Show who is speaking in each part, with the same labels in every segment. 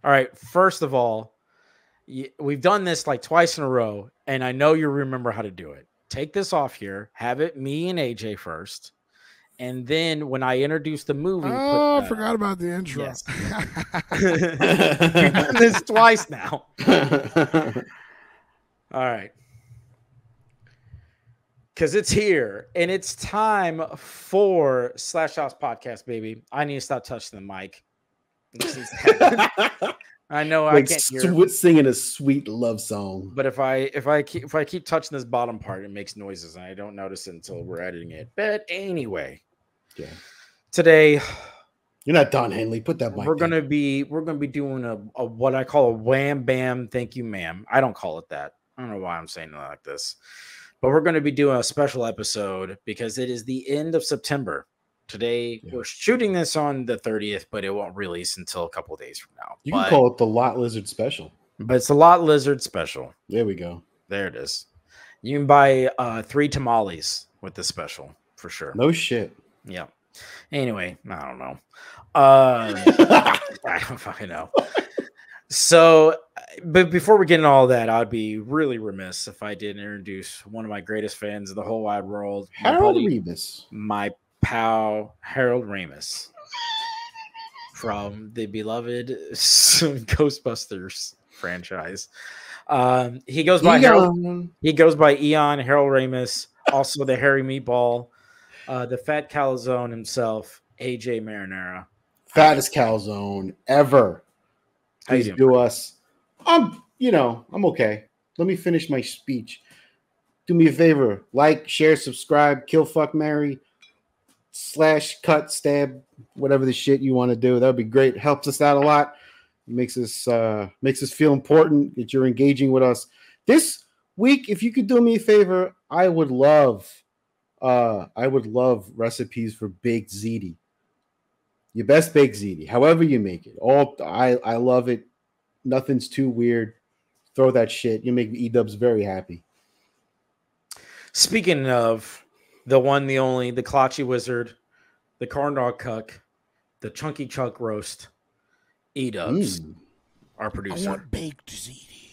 Speaker 1: All right. First of all, we've done this like twice in a row, and I know you remember how to do it. Take this off here. Have it me and AJ first, and then when I introduce the movie,
Speaker 2: Oh, I forgot about the intro.
Speaker 1: Yes. You've done this twice now. All right. Because it's here and it's time for Slash House Podcast, baby. I need to stop touching the mic. I know
Speaker 3: like
Speaker 1: I can't hear
Speaker 3: singing a sweet love song.
Speaker 1: but if I keep touching this bottom part, it makes noises and I don't notice it until we're editing it. But anyway,
Speaker 3: yeah.
Speaker 1: Today
Speaker 3: you're not Don Henley. Put that mic.
Speaker 1: We're gonna be doing a what I call a wham bam thank you ma'am. I don't call it that. I don't know why I'm saying it like this. But we're going to be doing a special episode because it is the end of September. Today, we're shooting this on the 30th, but it won't release until a couple of days from now.
Speaker 3: You can call it the Lot Lizard Special.
Speaker 1: But it's a Lot Lizard Special.
Speaker 3: There we go.
Speaker 1: There it is. You can buy 3 tamales with this special for sure.
Speaker 3: No shit.
Speaker 1: Yeah. Anyway, I don't know. I don't fucking know. So, but before we get into all that, I'd be really remiss if I didn't introduce one of my greatest fans in the whole wide world,
Speaker 3: Harold Ramis.
Speaker 1: My pal, Harold Ramis, from the beloved Ghostbusters franchise. He goes by Harold. He goes by Eon Harold Ramis, also the Hairy Meatball, the Fat Calzone himself, Eigh Jay Marinara.
Speaker 3: Fattest calzone ever. Please do us. I'm okay. Let me finish my speech. Do me a favor. Like, share, subscribe, kill, fuck, marry, / cut, stab, whatever the shit you want to do. That would be great. Helps us out a lot. Makes us feel important that you're engaging with us. This week, if you could do me a favor, I would love recipes for baked ziti. Your best baked ziti, however you make it. I love it. Nothing's too weird. Throw that shit. You make Edubz very happy.
Speaker 1: Speaking of the one, the only, the Clutchy Wizard, the Corn Dog Cuck, the Chunky Chuck Roast, Edubz, our producer.
Speaker 2: I want baked ziti.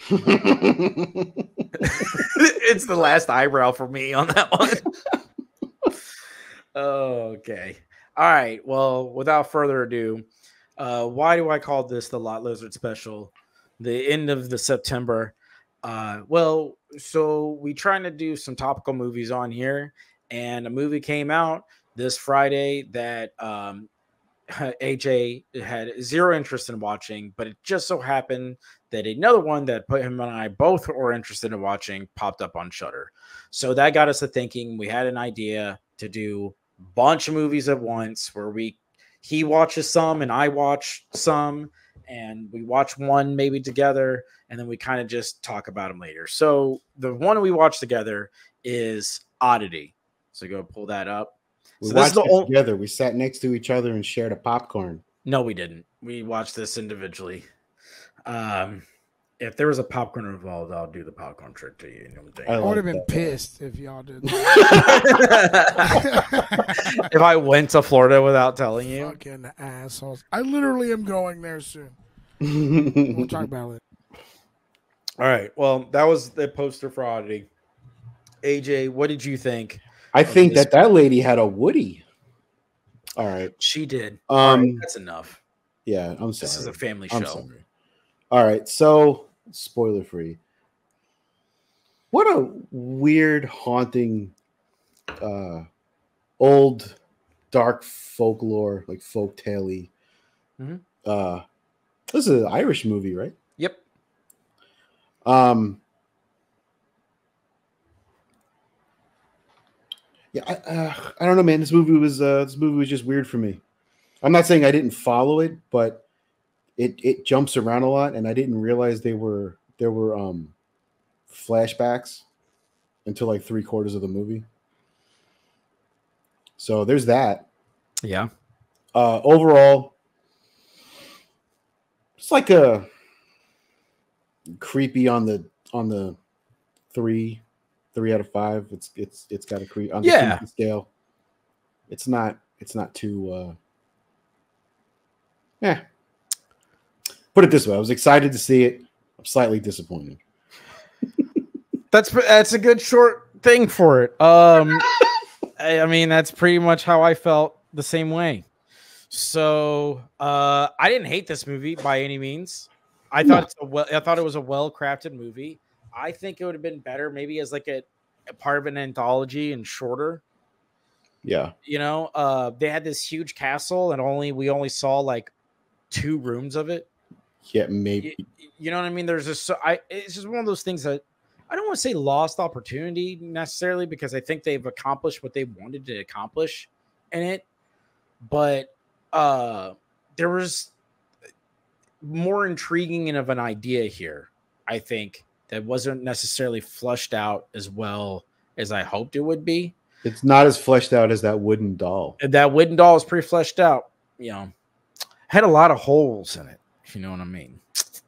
Speaker 1: It's the last eyebrow for me on that one. Okay. All right. Well, without further ado, why do I call this the Lot Lizard Special? The end of the September. So we trying to do some topical movies on here, and a movie came out this Friday that AJ had zero interest in watching, but it just so happened that another one that him and I both were interested in watching popped up on Shudder. So that got us to thinking. We had an idea to do a bunch of movies at once where he watches some and I watch some, and we watch one maybe together, and then we kind of just talk about them later. So the one we watched together is Oddity. So go pull that up.
Speaker 3: We watched it together. We sat next to each other and shared a popcorn.
Speaker 1: No, we didn't. We watched this individually. If there was a popcorn involved, I'll do the popcorn trick to you.
Speaker 2: I would have been pissed if y'all did.
Speaker 1: If I went to Florida without telling you.
Speaker 2: Fucking assholes. I literally am going there soon. We'll talk about it.
Speaker 1: All right. Well, that was the poster for Oddity. AJ, what did you think?
Speaker 3: I think that lady had a Woody. All right.
Speaker 1: She did. All right, that's enough.
Speaker 3: Yeah, I'm sorry.
Speaker 1: This is a family show.
Speaker 3: Sorry. All right. So, spoiler free. What a weird, haunting, old, dark folklore, like folk tale-y.
Speaker 1: Mm-hmm.
Speaker 3: This is an Irish movie, right?
Speaker 1: Yep.
Speaker 3: Yeah, I don't know, man. This movie was just weird for me. I'm not saying I didn't follow it, but it jumps around a lot, and I didn't realize there were flashbacks until like 3/4 of the movie. So there's that.
Speaker 1: Yeah.
Speaker 3: Overall, it's like a creepy on the 3 out of 5. It's got a creep on the creepy scale. It's not too yeah. Put it this way: I was excited to see it. I'm slightly disappointed.
Speaker 1: That's a good short thing for it. I mean, that's pretty much how I felt the same way. So I didn't hate this movie by any means. I thought it was a well-crafted movie. I think it would have been better maybe as like a part of an anthology and shorter.
Speaker 3: Yeah.
Speaker 1: You know, they had this huge castle and we only saw like 2 rooms of it.
Speaker 3: Yeah, maybe.
Speaker 1: You know what I mean? There's just it's just one of those things that I don't want to say lost opportunity necessarily, because I think they've accomplished what they wanted to accomplish in it. But there was more intriguing of an idea here, I think, that wasn't necessarily flushed out as well as I hoped it would be.
Speaker 3: It's not as fleshed out as that wooden doll.
Speaker 1: That wooden doll is pretty fleshed out. You know, had a lot of holes in it, if you know what I mean.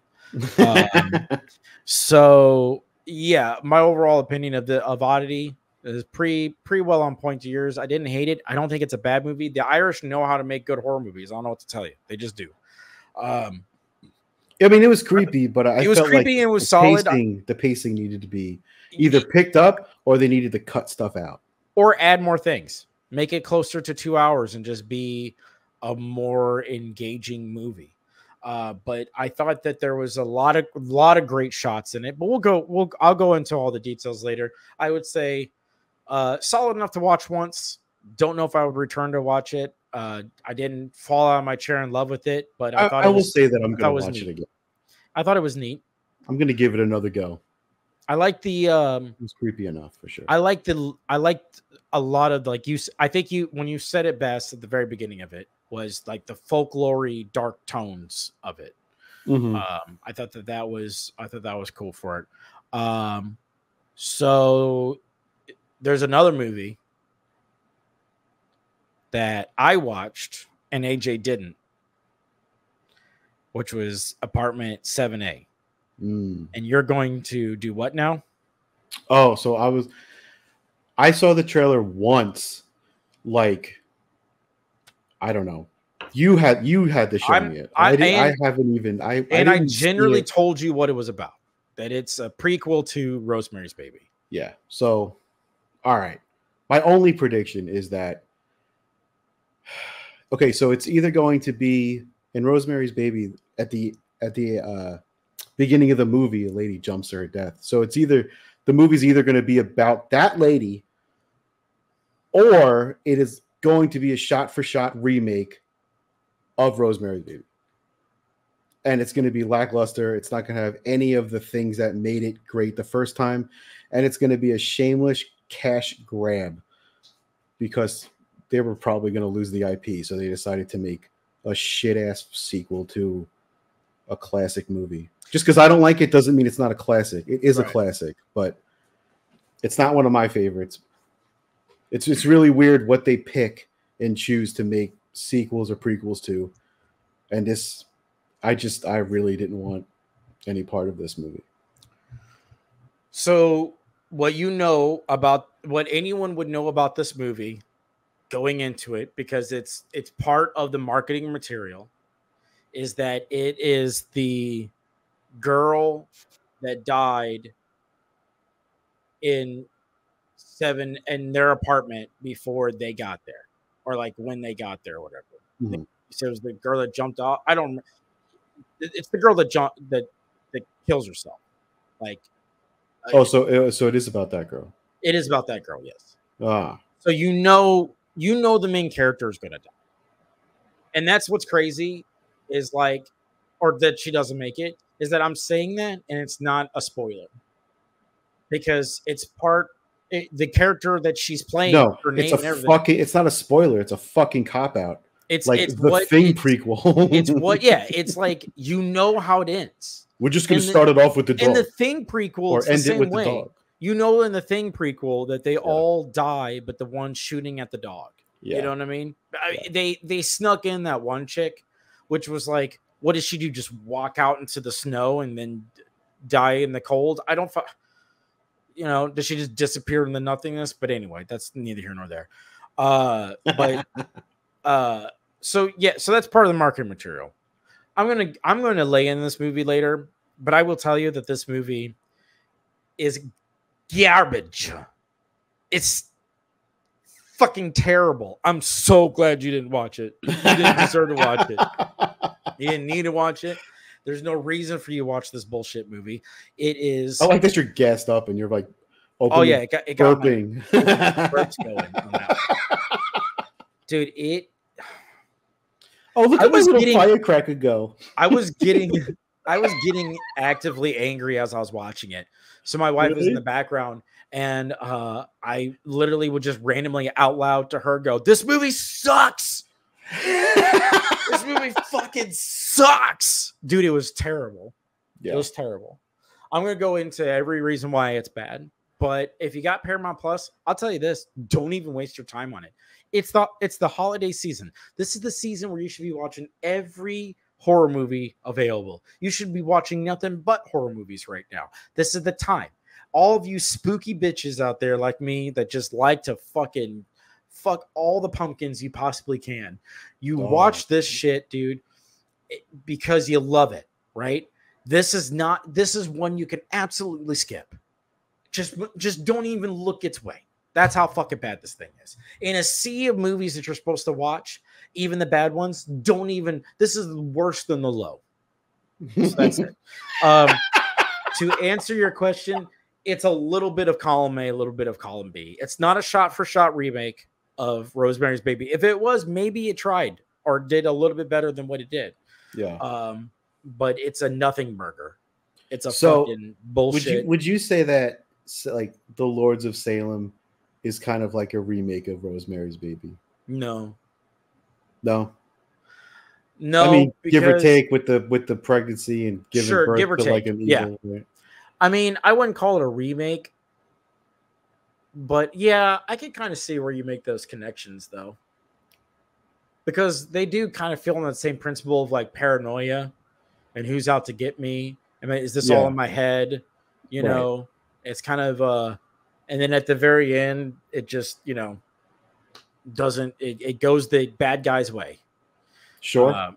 Speaker 1: So yeah, my overall opinion of Oddity is pretty well on point to yours. I didn't hate it. I don't think it's a bad movie. The Irish know how to make good horror movies. I don't know what to tell you. They just do.
Speaker 3: I mean, it was creepy, but
Speaker 1: it was creepy like and it was solid.
Speaker 3: The pacing needed to be either picked up or they needed to cut stuff out
Speaker 1: or add more things. Make it closer to 2 hours and just be a more engaging movie. But I thought that there was a lot of great shots in it. But I'll go into all the details later. I would say solid enough to watch once. Don't know if I would return to watch it. I didn't fall out of my chair in love with it, but I
Speaker 3: will say that I'm going to watch it again.
Speaker 1: I thought it was neat.
Speaker 3: I'm going to give it another go.
Speaker 1: I like the
Speaker 3: it was creepy enough for sure.
Speaker 1: I liked a lot of I think when you said it best at the very beginning of it was like the folklore-y dark tones of it.
Speaker 3: Mm-hmm.
Speaker 1: I thought that was cool for it. So there's another movie that I watched and Eigh Jay didn't, which was Apartment 7A. And you're going to do what now?
Speaker 3: Oh, so I saw the trailer once, like, I don't know. You had to show me it. I haven't even. I
Speaker 1: generally told you what it was about. That it's a prequel to Rosemary's Baby.
Speaker 3: Yeah. So, all right. My only prediction is that. Okay, so it's either going to be in Rosemary's Baby at the beginning of the movie, a lady jumps to her death. So it's either the movie's either going to be about that lady, or it is going to be a shot-for-shot remake of Rosemary's Baby. And it's going to be lackluster. It's not going to have any of the things that made it great the first time. And it's going to be a shameless cash grab because they were probably going to lose the IP. So they decided to make a shit-ass sequel to a classic movie. Just because I don't like it doesn't mean it's not a classic. It is a classic, but it's not one of my favorites. It's really weird what they pick and choose to make sequels or prequels to. And this, I really didn't want any part of this movie.
Speaker 1: So what anyone would know about this movie going into it, because it's part of the marketing material, is that it is the girl that died in their apartment before they got there, or like when they got there or whatever.
Speaker 3: Mm-hmm.
Speaker 1: So it was the girl that jumped off. It's the girl that kills herself. Like,
Speaker 3: so it is about that girl.
Speaker 1: It is about that girl, yes.
Speaker 3: So
Speaker 1: you know the main character is gonna die, and that's what's crazy is like, or that she doesn't make it, is that I'm saying that and it's not a spoiler because it's the character that she's playing.
Speaker 3: No, it's not a spoiler. It's a fucking cop out.
Speaker 1: It's
Speaker 3: like the Thing prequel.
Speaker 1: It's like, you know how it ends.
Speaker 3: We're just going to start it off with the dog.
Speaker 1: In the Thing prequel, it's the same way. The dog. You know, in the Thing prequel that they all die, but the one shooting at the dog. Yeah. You know what I mean? They snuck in that one chick, which was like, what does she do? Just walk out into the snow and then die in the cold? I don't. Does she just disappear in the nothingness? But anyway, that's neither here nor there. So that's part of the marketing material. I'm gonna lay in this movie later, but I will tell you that this movie is garbage. It's fucking terrible. I'm so glad you didn't watch it. You didn't deserve to watch it. You didn't need to watch it. There's no reason for you to watch this bullshit movie. It is.
Speaker 3: I like that you're gassed up and you're like,
Speaker 1: oh yeah, it got
Speaker 3: burping.
Speaker 1: Burps going on that. Dude,
Speaker 3: Oh, look at my little firecracker go.
Speaker 1: I was getting actively angry as I was watching it. So my wife was in the background, and I literally would just randomly out loud to her go, "This movie sucks. This movie fucking sucks." Dude, it was terrible. Yeah. It was terrible. I'm going to go into every reason why it's bad. But if you got Paramount Plus, I'll tell you this, don't even waste your time on it. It's the holiday season. This is the season where you should be watching every horror movie available. You should be watching nothing but horror movies right now. This is the time. All of you spooky bitches out there like me that just like to fucking fuck all the pumpkins you possibly can. You watch this shit, dude, because you love it, right? This is one you can absolutely skip. Just don't even look its way. That's how fucking bad this thing is. In a sea of movies that you're supposed to watch, even the bad ones, this is worse than the low. So that's it. To answer your question, it's a little bit of column A, a little bit of column B. It's not a shot-for-shot remake of Rosemary's Baby. If it was, maybe it tried or did a little bit better than what it did.
Speaker 3: Yeah.
Speaker 1: But it's a nothing burger. It's a fucking bullshit.
Speaker 3: Would you say that like The Lords of Salem is kind of like a remake of Rosemary's Baby?
Speaker 1: No.
Speaker 3: I mean, give or take with the pregnancy and giving birth to like an evil.
Speaker 1: Yeah. Right? I mean, I wouldn't call it a remake, but yeah, I can kind of see where you make those connections though, because they do kind of feel on that same principle of like paranoia and who's out to get me. I mean, is this all in my head? You know, it's kind of and then at the very end, it just, doesn't, it goes the bad guy's way.
Speaker 3: Sure.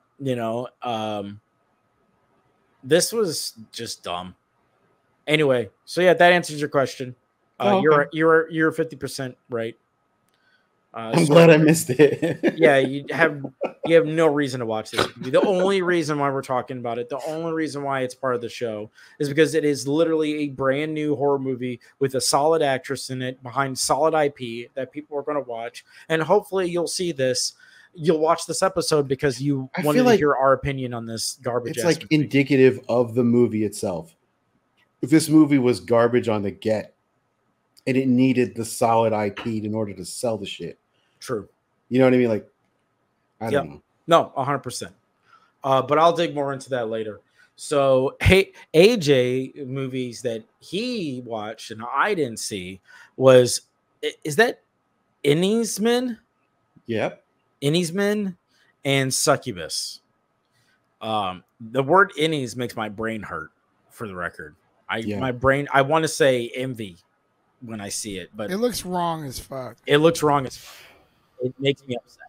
Speaker 1: This was just dumb. Anyway, so yeah, that answers your question. Okay. You're 50% right.
Speaker 3: I'm glad I missed it.
Speaker 1: Yeah, you have no reason to watch this movie. The only reason why we're talking about it, the only reason why it's part of the show is because it is literally a brand new horror movie with a solid actress in it behind solid IP that people are going to watch. And hopefully you'll see this. You'll watch this episode because you wanted to hear our opinion on this garbage.
Speaker 3: It's like indicative of the movie itself. If this movie was garbage on the get and it needed the solid IP in order to sell the shit.
Speaker 1: True.
Speaker 3: You know what I mean? Like, I don't know.
Speaker 1: No, 100%. But I'll dig more into that later. So, Eigh Jay movies that he watched and I didn't see is that Inney's Men?
Speaker 3: Yep.
Speaker 1: Inney's Men and Succubus. The word Inney's makes my brain hurt, for the record. My brain, I want to say envy when I see it, but
Speaker 2: it looks wrong as fuck.
Speaker 1: It looks wrong as fuck. It makes me upset.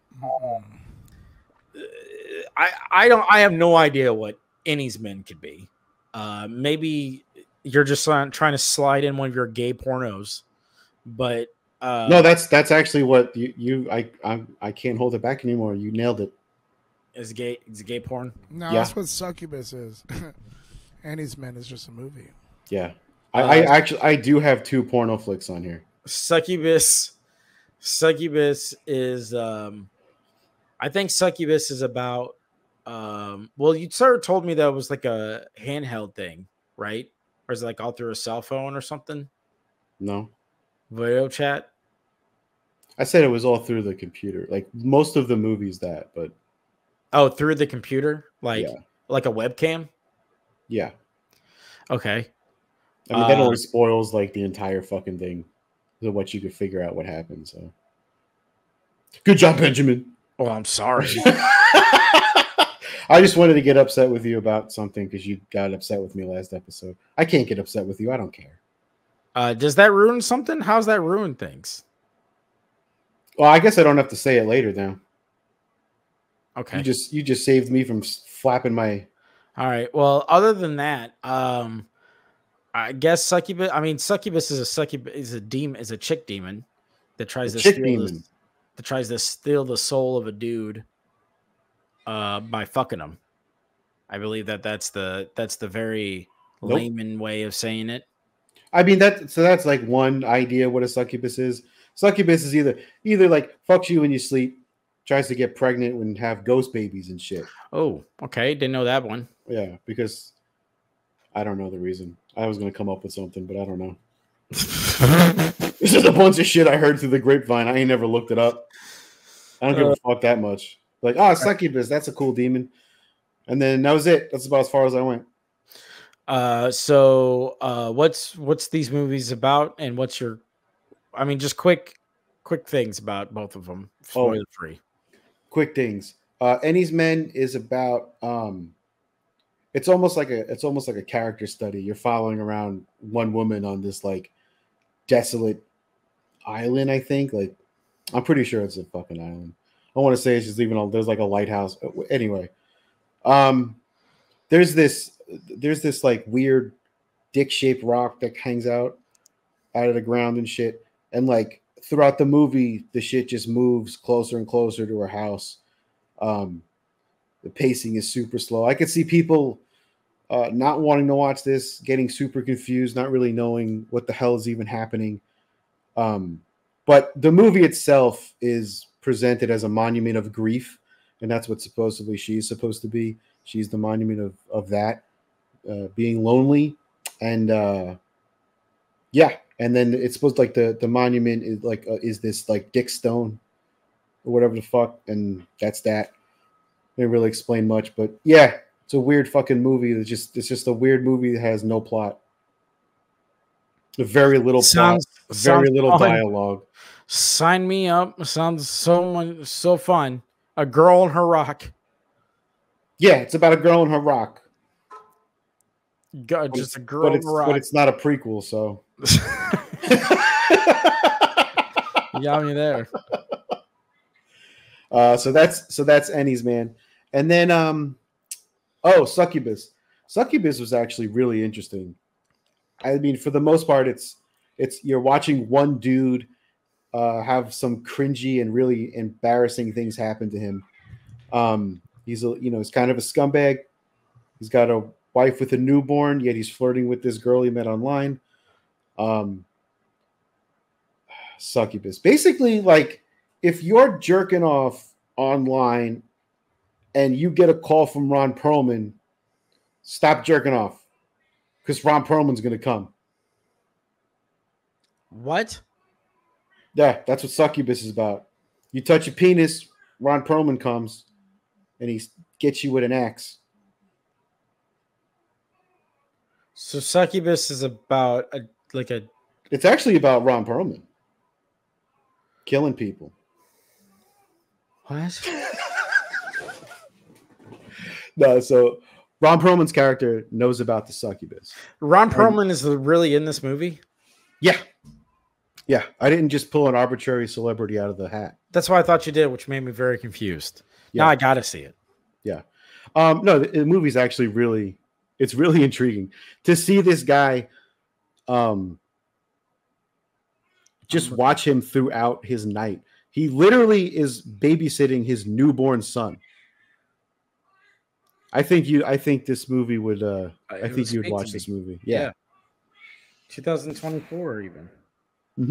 Speaker 1: I have no idea what Inney's Men could be. Maybe you're just trying to slide in one of your gay pornos, but
Speaker 3: no, that's actually what I can't hold it back anymore. You nailed it.
Speaker 1: Is it gay porn?
Speaker 2: No, that's what Succubus is. Inney's Men is just a movie.
Speaker 3: Yeah. I do have 2 porno flicks on here.
Speaker 1: Succubus is I think Succubus is about well, you sort of told me that it was like a handheld thing, right? Or is it like all through a cell phone or something?
Speaker 3: No.
Speaker 1: Video chat?
Speaker 3: I said it was all through the computer. Like most of the movies that, but
Speaker 1: through the computer? Like a webcam?
Speaker 3: Yeah.
Speaker 1: Okay.
Speaker 3: I mean, that only spoils like the entire fucking thing. So what you could figure out what happened. So good job, Benjamin.
Speaker 1: Oh, I'm sorry.
Speaker 3: I just wanted to get upset with you about something because you got upset with me last episode. I can't get upset with you. I don't care.
Speaker 1: Does that ruin something? How's that ruin things?
Speaker 3: Well, I guess I don't have to say it later now.
Speaker 1: Okay.
Speaker 3: You just saved me from flapping my.
Speaker 1: All right. Well, other than that, I guess succubus. I mean, succubus is a demon, is a chick demon that tries to steal the soul of a dude by fucking him. I believe that's the very layman way of saying it.
Speaker 3: I mean that's like one idea what a succubus is. Succubus is either like fucks you when you sleep, tries to get pregnant and have ghost babies and shit.
Speaker 1: Oh, okay, didn't know that one.
Speaker 3: Yeah, because I don't know the reason. I was gonna come up with something, but I don't know. This is a bunch of shit I heard through the grapevine. I ain't never looked it up. I don't give a fuck that much. Like, succubus, that's a cool demon. And then that was it. That's about as far as I went.
Speaker 1: So what's these movies about, and what's your? I mean, just quick things about both of them. Spoiler free.
Speaker 3: Quick things. Ennie's Men is about. It's almost like a character study. You're following around one woman on this like desolate island. I think like I'm pretty sure it's a fucking island. I want to say it's just even there's like a lighthouse. Anyway, there's this like weird dick-shaped rock that hangs out of the ground and shit. And like throughout the movie, the shit just moves closer and closer to her house. The pacing is super slow. I could see people not wanting to watch this, getting super confused, not really knowing what the hell is even happening. But the movie itself is presented as a monument of grief, and that's what supposedly she's supposed to be. She's the monument of that, being lonely. And yeah, and then it's supposed to, like the monument is like is this like dick stone or whatever the fuck, and that's that. They didn't really explain much, but yeah, it's a weird fucking movie. It's just a weird movie that has no plot. Very little plot, very little dialogue.
Speaker 1: Sign me up. Sounds so fun. A girl and her rock.
Speaker 3: Yeah, it's about a girl and her rock.
Speaker 1: Just a girl and her rock.
Speaker 3: But it's not a prequel, so.
Speaker 1: You got me there.
Speaker 3: So that's Ennie's Man. And then Succubus. Succubus was actually really interesting. I mean, for the most part, it's you're watching one dude have some cringy and really embarrassing things happen to him. He's kind of a scumbag. He's got a wife with a newborn, yet he's flirting with this girl he met online. Succubus. Basically, like if you're jerking off online and you get a call from Ron Perlman, stop jerking off because Ron Perlman's going to come.
Speaker 1: What?
Speaker 3: Yeah, that's what Succubus is about. You touch your penis, Ron Perlman comes, and he gets you with an axe.
Speaker 1: So Succubus is about
Speaker 3: It's actually about Ron Perlman killing people.
Speaker 1: What?
Speaker 3: No, so Ron Perlman's character knows about the succubus.
Speaker 1: Ron Perlman is really in this movie?
Speaker 3: Yeah. Yeah. I didn't just pull an arbitrary celebrity out of the hat.
Speaker 1: That's what I thought you did, which made me very confused. Yeah. Now I got to see it.
Speaker 3: Yeah. No, the movie's actually really intriguing to see this guy just watch him throughout his night. He literally is babysitting his newborn son. I think this movie would I think you would watch this movie. Yeah.
Speaker 1: 2024 even.
Speaker 3: Mm-hmm.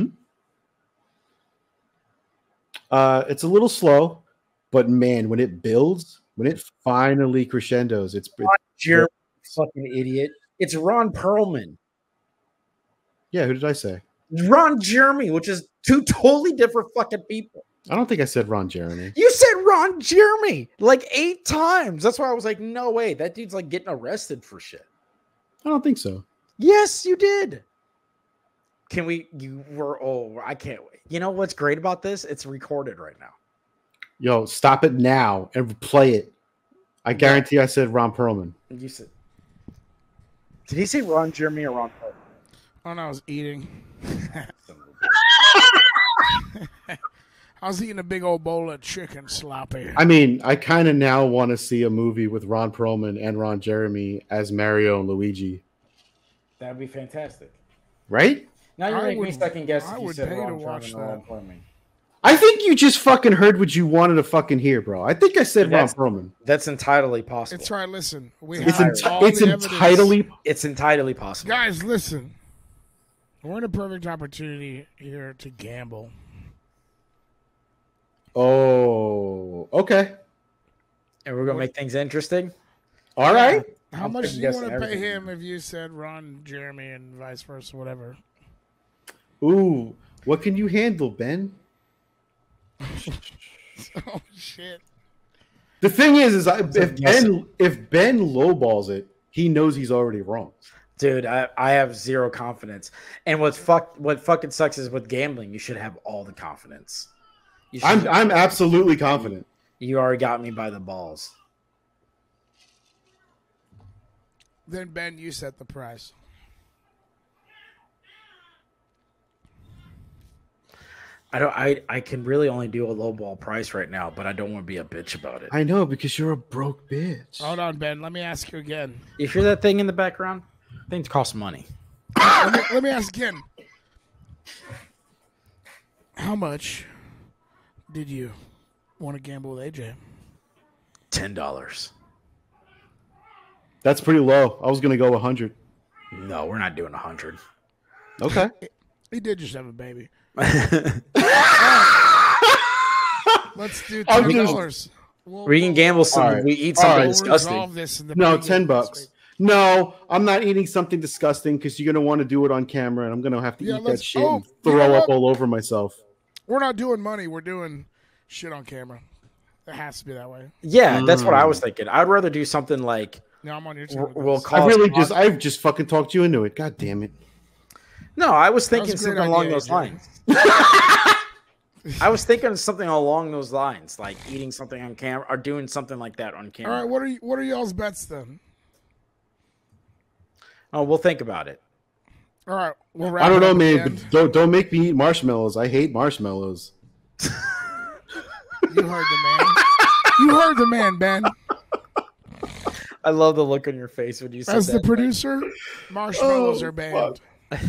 Speaker 3: It's a little slow, but man, when it builds, when it finally crescendos, it's
Speaker 1: you're fucking idiot. It's Ron Perlman.
Speaker 3: Yeah, who did I say?
Speaker 1: Ron Jeremy, which is two totally different fucking people.
Speaker 3: I don't think I said Ron Jeremy.
Speaker 1: You said Ron Jeremy like 8 times. That's why I was like, no way. That dude's like getting arrested for shit.
Speaker 3: I don't think so.
Speaker 1: Yes, you did. I can't wait. You know what's great about this? It's recorded right now.
Speaker 3: Yo, stop it now and play it. I guarantee I said Ron Perlman.
Speaker 1: You said. Did he say Ron Jeremy or Ron Perlman?
Speaker 2: Oh, no, I was eating. I was eating a big old bowl of chicken sloppy.
Speaker 3: I mean, I kind of now want to see a movie with Ron Perlman and Ron Jeremy as Mario and Luigi.
Speaker 1: That would be fantastic.
Speaker 3: Right?
Speaker 1: Now you're making me second guess
Speaker 2: I
Speaker 1: if you
Speaker 2: would
Speaker 1: said
Speaker 2: pay to
Speaker 1: Ron
Speaker 2: watch
Speaker 1: Perlman or Ron
Speaker 2: that.
Speaker 1: Perlman.
Speaker 3: I think you just fucking heard what you wanted to fucking hear, bro. I think I said Ron Perlman.
Speaker 1: That's entirely possible.
Speaker 2: It's right. Listen,
Speaker 3: It's entirely possible.
Speaker 2: Guys, listen. We're in a perfect opportunity here to gamble.
Speaker 3: Oh, okay.
Speaker 1: And we're gonna make things interesting.
Speaker 3: All right.
Speaker 2: How much do you want to pay him if you said Ron, Jeremy, and vice versa, whatever?
Speaker 3: Ooh, what can you handle, Ben?
Speaker 2: Oh shit!
Speaker 3: The thing is if Ben lowballs it, he knows he's already wrong.
Speaker 1: Dude, I have zero confidence. And what fucking sucks is with gambling, you should have all the confidence.
Speaker 3: I'm absolutely confident.
Speaker 1: You already got me by the balls.
Speaker 2: Then Ben, you set the price.
Speaker 1: I can really only do a lowball price right now, but I don't want to be a bitch about it.
Speaker 3: I know, because you're a broke bitch.
Speaker 2: Hold on, Ben. Let me ask you again.
Speaker 1: You hear that thing in the background? Things cost money.
Speaker 2: let me ask again. How much did you want to gamble with AJ?
Speaker 1: $10.
Speaker 3: That's pretty low. I was gonna go 100.
Speaker 1: No, we're not doing 100.
Speaker 3: Okay.
Speaker 2: He did just have a baby. Let's do $10.
Speaker 1: We can gamble some. Right. We eat something disgusting.
Speaker 3: No, $10. No, I'm not eating something disgusting because you're gonna want to do it on camera, and I'm gonna have to eat that shit and throw up all over myself.
Speaker 2: We're not doing money. We're doing shit on camera. It has to be that way.
Speaker 1: Yeah, that's what I was thinking. I'd rather do something like.
Speaker 2: No, I'm on your team.
Speaker 3: I've just fucking talked you into it. God damn it.
Speaker 1: No, I was thinking something along those lines. I was thinking something along those lines, like eating something on camera or doing something like that on camera.
Speaker 2: All right, what are y'all's bets then?
Speaker 1: Oh, we'll think about it.
Speaker 2: All right,
Speaker 3: I don't know, man. But don't make me eat marshmallows. I hate marshmallows.
Speaker 2: You heard the man. You heard the man, Ben.
Speaker 1: I love the look on your face when you said
Speaker 2: As
Speaker 1: that.
Speaker 2: the producer, marshmallows are banned.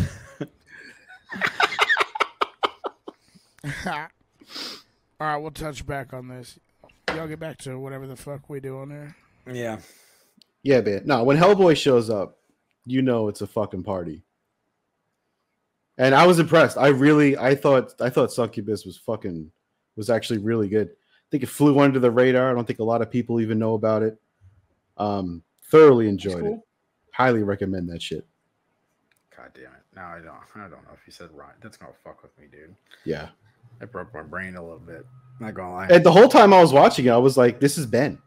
Speaker 2: All right, we'll touch back on this. Y'all get back to whatever the fuck we do on there.
Speaker 1: Yeah.
Speaker 3: Yeah, man. No, when Hellboy shows up, you know it's a fucking party. And I was impressed. I thought Succubus was actually really good. I think it flew under the radar. I don't think a lot of people even know about it. Thoroughly enjoyed it. Highly recommend that shit.
Speaker 1: God damn it. Now I don't know if you said right. That's gonna fuck with me, dude.
Speaker 3: Yeah.
Speaker 1: That broke my brain a little bit. Not gonna lie.
Speaker 3: And the whole time I was watching it, I was like, this is Ben.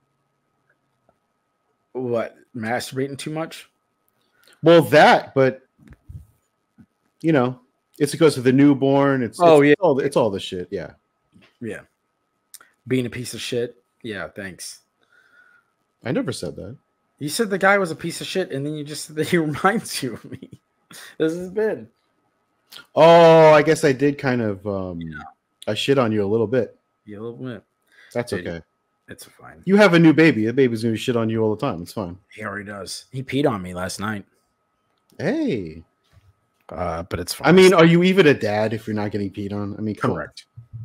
Speaker 1: What? Masturbating too much?
Speaker 3: Well, that, but you know, it's because of the newborn. It's all the shit. Yeah.
Speaker 1: Yeah. Being a piece of shit. Yeah, thanks.
Speaker 3: I never said that.
Speaker 1: You said the guy was a piece of shit, and then you just said that he reminds you of me. This has been.
Speaker 3: Oh, I guess I did kind of I shit on you a little bit.
Speaker 1: Yeah, a little bit.
Speaker 3: That's okay.
Speaker 1: It's fine.
Speaker 3: You have a new baby. The baby's gonna shit on you all the time. It's fine.
Speaker 1: He already does. He peed on me last night.
Speaker 3: Hey.
Speaker 1: But it's fine.
Speaker 3: I mean, are you even a dad if you're not getting peed on? I mean,
Speaker 1: correct.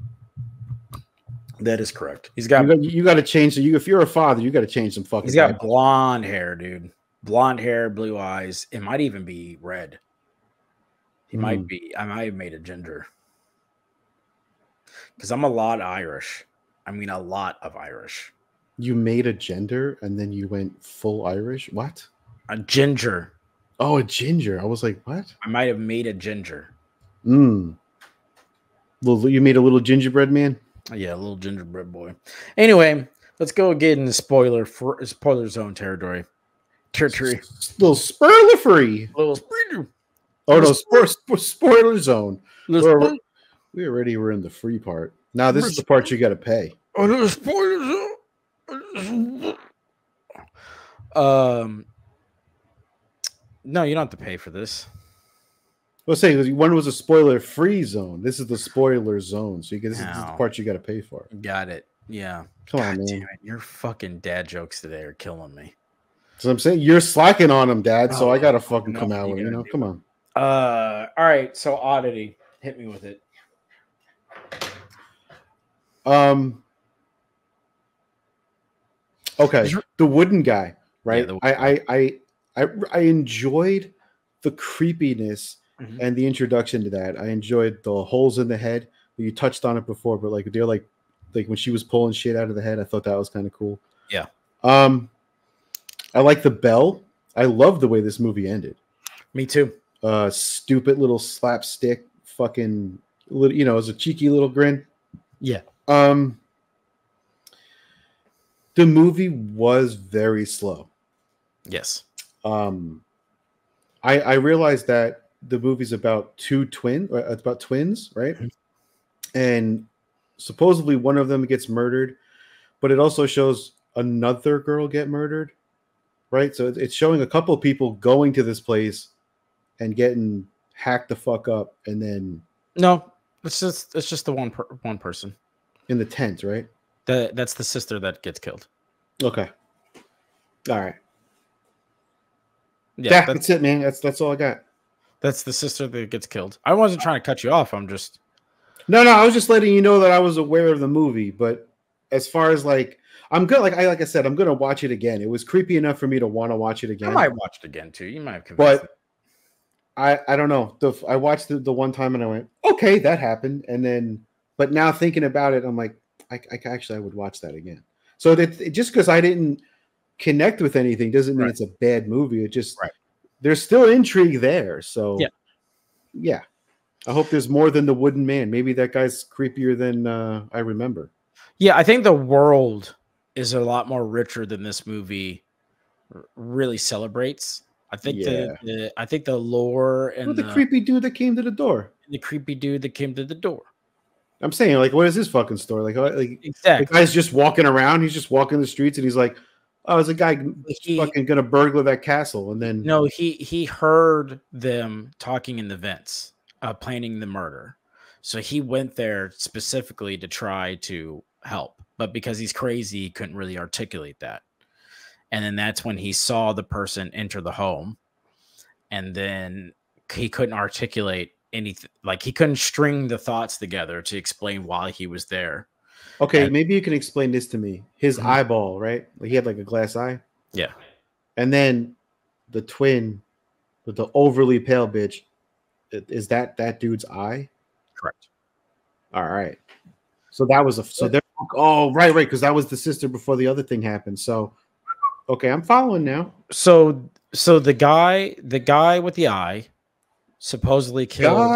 Speaker 1: That is correct. He's got
Speaker 3: you got to change. If you're a father, you got to change some fucking.
Speaker 1: He's got blonde hair, dude. Blonde hair, blue eyes. It might even be red. He might be. I might have made a ginger. Because I'm a lot Irish. I mean, a lot of Irish.
Speaker 3: You made a gender and then you went full Irish? What?
Speaker 1: A ginger.
Speaker 3: Oh, a ginger. I was like, what?
Speaker 1: I might have made a ginger.
Speaker 3: Well, you made a little gingerbread man?
Speaker 1: Yeah, a little gingerbread boy. Anyway, let's go get in the spoiler zone territory.
Speaker 3: Little spoiler free.
Speaker 1: Little spoiler.
Speaker 3: Oh, no, spoiler zone. We already were in the free part. Now this is the part you got to pay.
Speaker 1: Oh, no, spoiler zone. No, you don't have to pay for this.
Speaker 3: Well, saying one was a spoiler-free zone. This is the spoiler zone. So this is the part you got to pay for.
Speaker 1: Got it. Yeah.
Speaker 3: Come
Speaker 1: God
Speaker 3: on, man.
Speaker 1: damn it. Your fucking dad jokes today are killing me.
Speaker 3: So I'm saying you're slacking on them, Dad. So I gotta fucking come out. Come on.
Speaker 1: All right. So Oddity, hit me with it.
Speaker 3: Okay, the wooden guy, right?
Speaker 1: Yeah,
Speaker 3: I enjoyed the creepiness and the introduction to that. I enjoyed the holes in the head. You touched on it before, but like they're like when she was pulling shit out of the head, I thought that was kind of cool.
Speaker 1: Yeah.
Speaker 3: I like the bell. I love the way this movie ended.
Speaker 1: Me too.
Speaker 3: Stupid little slapstick, fucking, it was a cheeky little grin.
Speaker 1: Yeah.
Speaker 3: The movie was very slow.
Speaker 1: Yes.
Speaker 3: I realized that the movie's about it's about twins, right? Mm-hmm. And supposedly one of them gets murdered, but it also shows another girl get murdered, right? So it's showing a couple of people going to this place and getting hacked the fuck up, and then
Speaker 1: no, it's just the one person
Speaker 3: in the tent, right?
Speaker 1: That's the sister that gets killed.
Speaker 3: Okay, all right. Yeah, that's it, man. That's all I got.
Speaker 1: That's the sister that gets killed. I wasn't trying to cut you off. I'm just
Speaker 3: no. I was just letting you know that I was aware of the movie, but as far as like, I'm good. Like I said, I'm gonna watch it again. It was creepy enough for me to want to watch it again.
Speaker 1: I might watch it again too. You might have convinced me.
Speaker 3: I don't know. I watched the one time and I went, okay, that happened, and then but now thinking about it, I'm like, I would watch that again. So that just because I didn't connect with anything doesn't mean it's a bad movie. It just there's still intrigue there. So yeah. I hope there's more than the wooden man. Maybe that guy's creepier than I remember.
Speaker 1: Yeah, I think the world is a lot more richer than this movie really celebrates. I think I think the lore and
Speaker 3: the creepy dude that came to the door.
Speaker 1: The creepy dude that came to the door.
Speaker 3: I'm saying, like, what is his fucking story? Like
Speaker 1: exactly.
Speaker 3: The guy's just walking around. He's just walking the streets, and he's like, "Oh, there's a guy fucking gonna burglar that castle." And then
Speaker 1: no, he heard them talking in the vents, planning the murder. So he went there specifically to try to help, but because he's crazy, he couldn't really articulate that. And then that's when he saw the person enter the home, and then he couldn't articulate anything. Like he couldn't string the thoughts together to explain why he was there.
Speaker 3: Okay, maybe you can explain this to me. His eyeball, right? Like he had like a glass eye.
Speaker 1: Yeah.
Speaker 3: And then the twin with the overly pale bitch, is that dude's eye?
Speaker 1: Correct.
Speaker 3: All right. So that was right, because that was the sister before the other thing happened. So okay, I'm following now.
Speaker 1: So the guy with the eye supposedly killed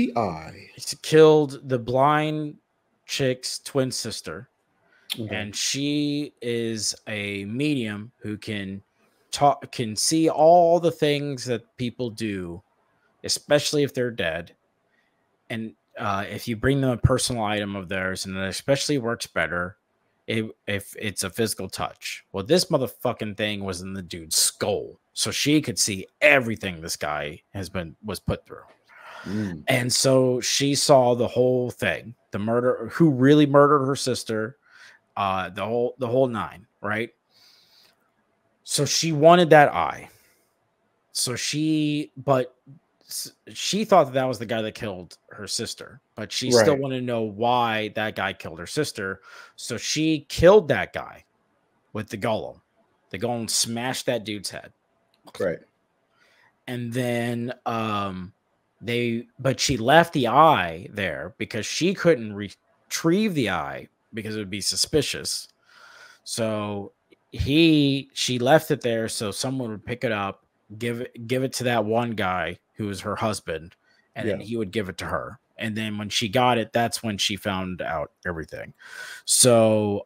Speaker 1: the blind chick's twin sister. Okay. And she is a medium who can see all the things that people do, especially if they're dead. And if you bring them a personal item of theirs, and it especially works better if it's a physical touch. Well, this motherfucking thing was in the dude's skull, so she could see everything this guy was put through. And so she saw the whole thing, the murder, who really murdered her sister, the whole nine, right? So she wanted that eye. So she thought that was the guy that killed her sister, but she still wanted to know why that guy killed her sister. So she killed that guy with the golem. The golem smashed that dude's head.
Speaker 3: Right.
Speaker 1: And then but she left the eye there because she couldn't retrieve the eye because it would be suspicious. So she left it there so someone would pick it up, give it to that one guy who was her husband, and then he would give it to her. And then when she got it, that's when she found out everything. So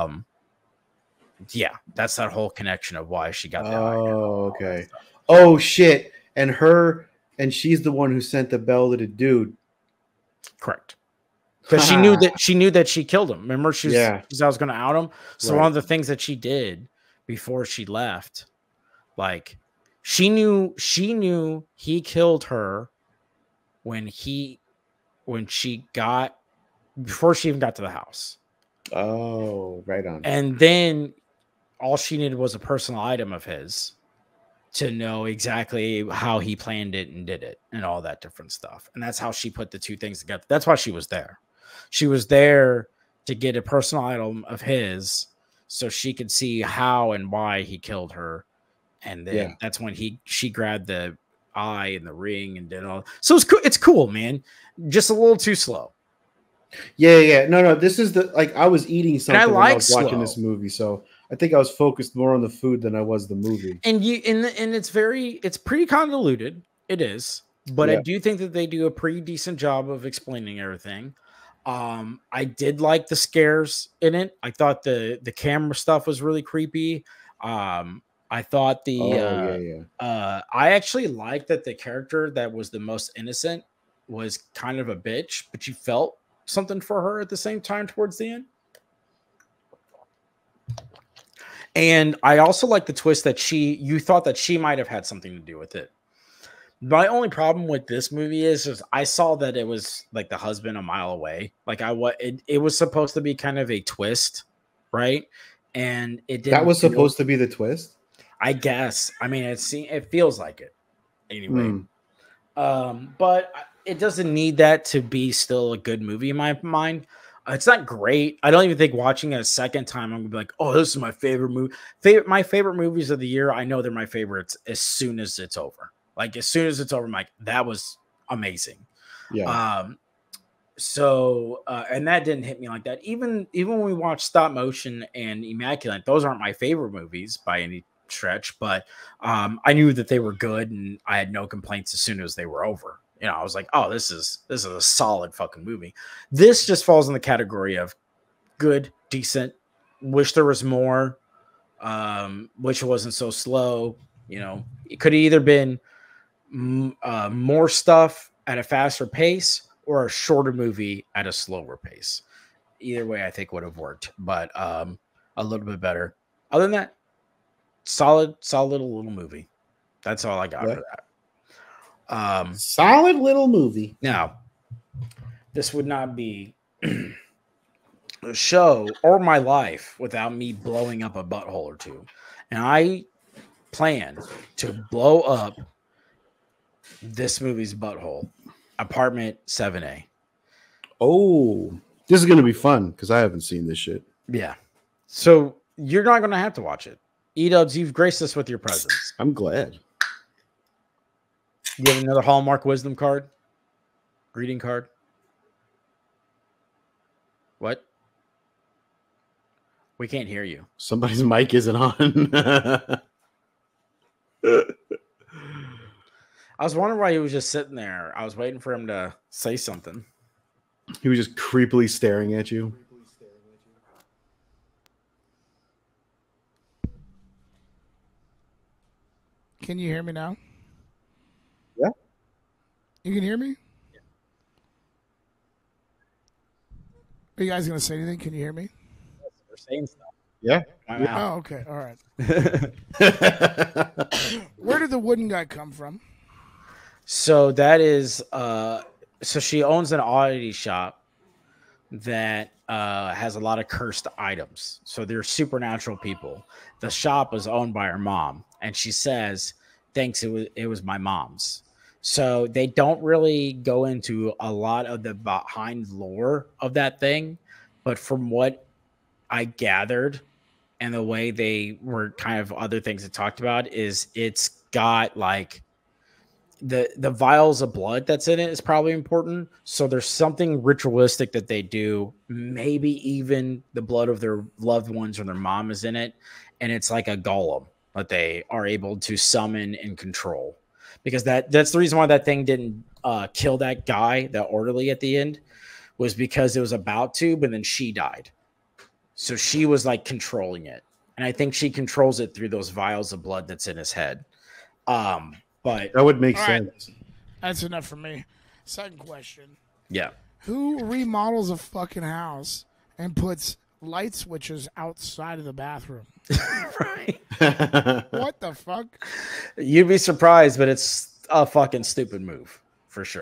Speaker 1: that's that whole connection of why she got that.
Speaker 3: Oh, okay. Oh shit. And she's the one who sent the bell to the dude.
Speaker 1: Correct. Because she knew that she killed him. Remember, she was going to out him. So one of the things that she did before she left, like she knew he killed her when she got, before she even got to the house.
Speaker 3: Oh, right on.
Speaker 1: And then all she needed was a personal item of his to know exactly how he planned it and did it and all that different stuff. And that's how she put the two things together. That's why she was there. She was there to get a personal item of his so she could see how and why he killed her. And then that's when she grabbed the eye and the ring and did all. So it's cool. It's cool, man. Just a little too slow.
Speaker 3: Yeah. No. This is I was eating something when I was watching
Speaker 1: slow.
Speaker 3: this movie, so I think I was focused more on the food than I was the movie.
Speaker 1: And it's pretty convoluted. It is, but I do think that they do a pretty decent job of explaining everything. I did like the scares in it. I thought the camera stuff was really creepy. I thought I actually liked that the character that was the most innocent was kind of a bitch, but you felt something for her at the same time towards the end. And I also like the twist that you thought that she might have had something to do with it. My only problem with this movie is I saw that it was like the husband a mile away. Like it was supposed to be kind of a twist, right? And it didn't.
Speaker 3: That was supposed to be the twist,
Speaker 1: I guess. I mean, it feels like it anyway. But it doesn't need that to be still a good movie in my mind. It's not great. I don't even think watching it a second time, I'm gonna be like, oh, this is my favorite movie. My favorite movies of the year. I know they're my favorites as soon as it's over. Like as soon as it's over, I'm like, that was amazing. Yeah. And that didn't hit me like that. Even when we watched Stop Motion and Immaculate, those aren't my favorite movies by any stretch, but I knew that they were good and I had no complaints as soon as they were over. You know, I was like, oh, this is a solid fucking movie. This just falls in the category of good, decent, wish there was more, wish it wasn't so slow. You know, it could have either been more stuff at a faster pace or a shorter movie at a slower pace. Either way, I think would have worked, but a little bit better. Other than that, solid little movie. That's all I got for that.
Speaker 3: Solid little movie.
Speaker 1: Now, this would not be a show or my life without me blowing up a butthole or two. And I plan to blow up this movie's butthole, Apartment 7A.
Speaker 3: Oh, this is going to be fun because I haven't seen this shit.
Speaker 1: Yeah. So you're not going to have to watch it. Edubz, you've graced us with your presence.
Speaker 3: I'm glad.
Speaker 1: You have another Hallmark wisdom card? Greeting card? What? We can't hear you.
Speaker 3: Somebody's mic isn't on.
Speaker 1: I was wondering why he was just sitting there. I was waiting for him to say something.
Speaker 3: He was just creepily staring at you.
Speaker 2: Can you hear me now?
Speaker 3: Yeah.
Speaker 2: You can hear me? Yeah. Are you guys going to say anything? Can you hear me?
Speaker 1: Yes, we're saying stuff.
Speaker 3: Yeah.
Speaker 2: Oh, okay. All right. Where did the wooden guy come from?
Speaker 1: So that is so she owns an oddity shop that has a lot of cursed items. So they're supernatural people. The shop was owned by her mom, and she says thinks it was my mom's. So they don't really go into a lot of the behind lore of that thing, but from what I gathered and the way they were kind of other things it talked about is it's got like the vials of blood that's in it is probably important. So there's something ritualistic that they do. Maybe even the blood of their loved ones or their mom is in it. And it's like a golem that they are able to summon and control. Because that's the reason why that thing didn't kill that guy, the orderly at the end, was because it was about to, but then she died. So she was like controlling it. And I think she controls it through those vials of blood that's in his head. But
Speaker 3: that would make sense.
Speaker 2: Right. That's enough for me. Second question.
Speaker 1: Yeah.
Speaker 2: Who remodels a fucking house and puts light switches outside of the bathroom?
Speaker 1: Right.
Speaker 2: What the fuck?
Speaker 1: You'd be surprised, but it's a fucking stupid move for sure.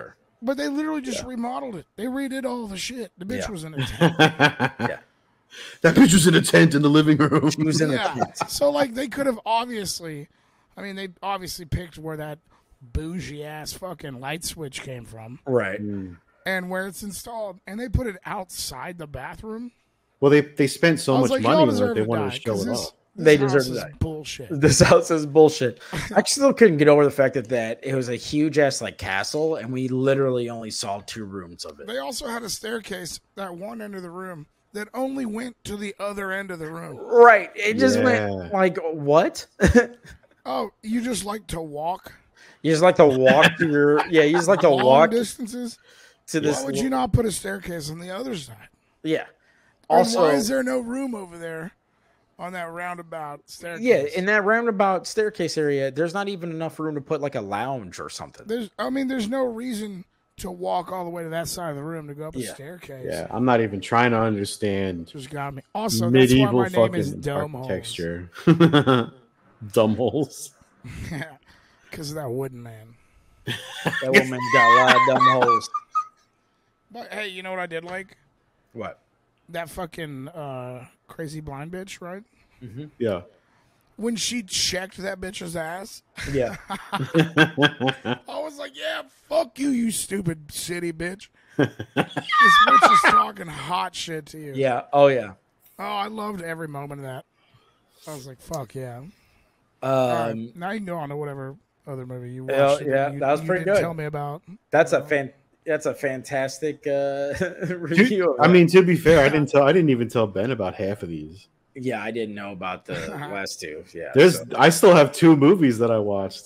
Speaker 2: But they literally just remodeled it. They redid all the shit. The bitch was in a tent.
Speaker 3: Yeah. That bitch was in a tent in the living room.
Speaker 1: She was in the tent.
Speaker 2: So, like, they could have obviously... I mean, they obviously picked where that bougie-ass fucking light switch came from.
Speaker 1: Right.
Speaker 2: And where it's installed. And they put it outside the bathroom.
Speaker 3: Well, they spent so much money on it, they wanted to show it off.
Speaker 1: They deserve that.
Speaker 2: Bullshit.
Speaker 1: This house is bullshit. I still couldn't get over the fact that it was a huge ass like castle, and we literally only saw 2 rooms of it.
Speaker 2: They also had a staircase at one end of the room that only went to the other end of the room.
Speaker 1: Right. It just went like, what?
Speaker 2: Oh, you just like to walk?
Speaker 1: You just like to walk to your you just like to
Speaker 2: long
Speaker 1: walk
Speaker 2: distances
Speaker 1: to this.
Speaker 2: Why would you not put a staircase on the other side?
Speaker 1: Yeah.
Speaker 2: Also, why is there no room over there on that roundabout staircase?
Speaker 1: Yeah, in that roundabout staircase area, there's not even enough room to put like a lounge or something.
Speaker 2: There's no reason to walk all the way to that side of the room to go up a staircase.
Speaker 3: Yeah, I'm not even trying to understand.
Speaker 2: Just got me. Also,
Speaker 3: medieval
Speaker 2: that's why my name is
Speaker 3: fucking
Speaker 2: Dome
Speaker 3: architecture. Dumb holes.
Speaker 2: Yeah, because of that wooden man.
Speaker 1: That woman got a lot of dumb holes.
Speaker 2: But hey, you know what I did like?
Speaker 1: What?
Speaker 2: That fucking crazy blind bitch, right?
Speaker 1: Mm-hmm.
Speaker 3: Yeah.
Speaker 2: When she checked that bitch's ass.
Speaker 1: Yeah.
Speaker 2: I was like, yeah, fuck you, you stupid city bitch. This bitch is talking hot shit to you.
Speaker 1: Yeah. Oh, yeah.
Speaker 2: Oh, I loved every moment of that. I was like, fuck yeah.
Speaker 1: Now
Speaker 2: you can go on to whatever other movie you watched.
Speaker 1: That was pretty good.
Speaker 2: Tell me about.
Speaker 1: That's a fantastic review.
Speaker 3: I mean, to be fair, I didn't even tell Ben about half of these.
Speaker 1: Yeah, I didn't know about the last 2. Yeah,
Speaker 3: I still have 2 movies that I watched.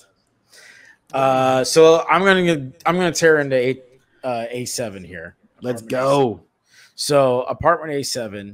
Speaker 1: So I'm gonna tear into A7 here.
Speaker 3: Let's go.
Speaker 1: So Apartment A7,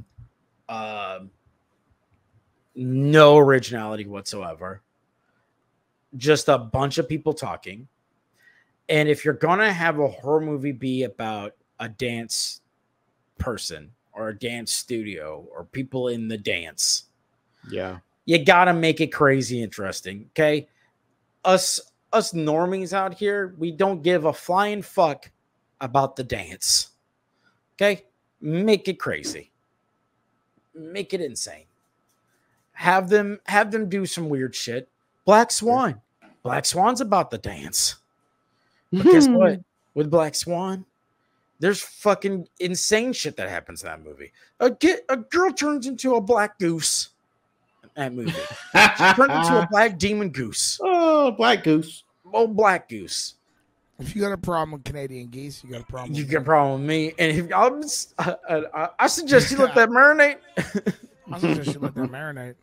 Speaker 1: no originality whatsoever. Just a bunch of people talking. And if you're gonna have a horror movie be about a dance person or a dance studio or people in the dance, you gotta make it crazy interesting. Okay, us normies out here, we don't give a flying fuck about the dance. Okay, make it crazy, make it insane. Have them do some weird shit. Black Swan. Black Swan's about the dance. But guess what? With Black Swan, there's fucking insane shit that happens in that movie. A girl turns into a black goose in that movie. She turned into a black demon goose.
Speaker 3: Oh, black goose.
Speaker 1: Oh, black goose.
Speaker 2: If you got a problem with Canadian geese, you got a problem.
Speaker 1: You got a problem with me. And if I suggest you let that marinate.
Speaker 2: I suggest you let that marinate.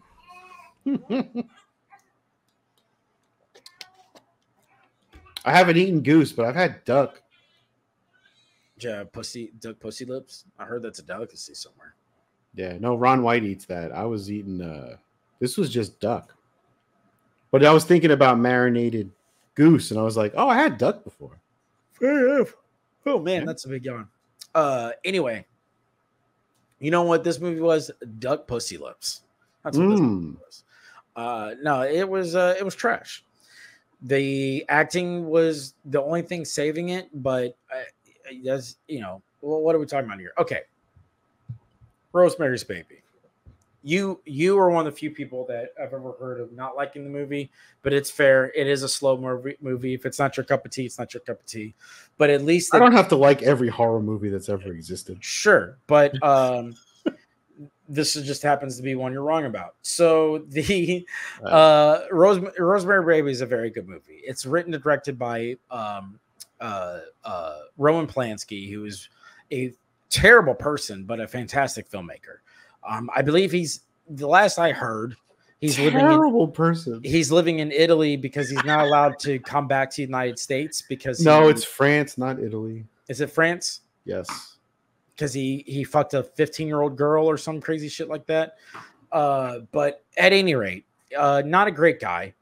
Speaker 3: I haven't eaten goose, but I've had duck.
Speaker 1: Yeah, duck pussy lips. I heard that's a delicacy somewhere.
Speaker 3: Yeah, no, Ron White eats that. I was eating this was just duck. But I was thinking about marinated goose, and I was like, oh, I had duck before.
Speaker 1: Fair enough. Oh man, that's a big yawn. Anyway, you know what this movie was? Duck pussy lips. That's what this movie was. No, it was trash. The acting was the only thing saving it, but that's, what are we talking about here? Okay. Rosemary's Baby. You are one of the few people that I've ever heard of not liking the movie, but it's fair. It is a slow movie. If it's not your cup of tea, it's not your cup of tea. But at least
Speaker 3: I don't have to like every horror movie that's ever existed.
Speaker 1: Sure, but this just happens to be one you're wrong about. So the Rosemary Baby is a very good movie. It's written and directed by Roman Polanski, who is a terrible person but a fantastic filmmaker. I believe the last I heard, he's He's living in Italy because he's not allowed to come back to the United States because
Speaker 3: it's France, not Italy.
Speaker 1: Is it France?
Speaker 3: Yes.
Speaker 1: Because he fucked a 15-year-old girl or some crazy shit like that. But at any rate, not a great guy.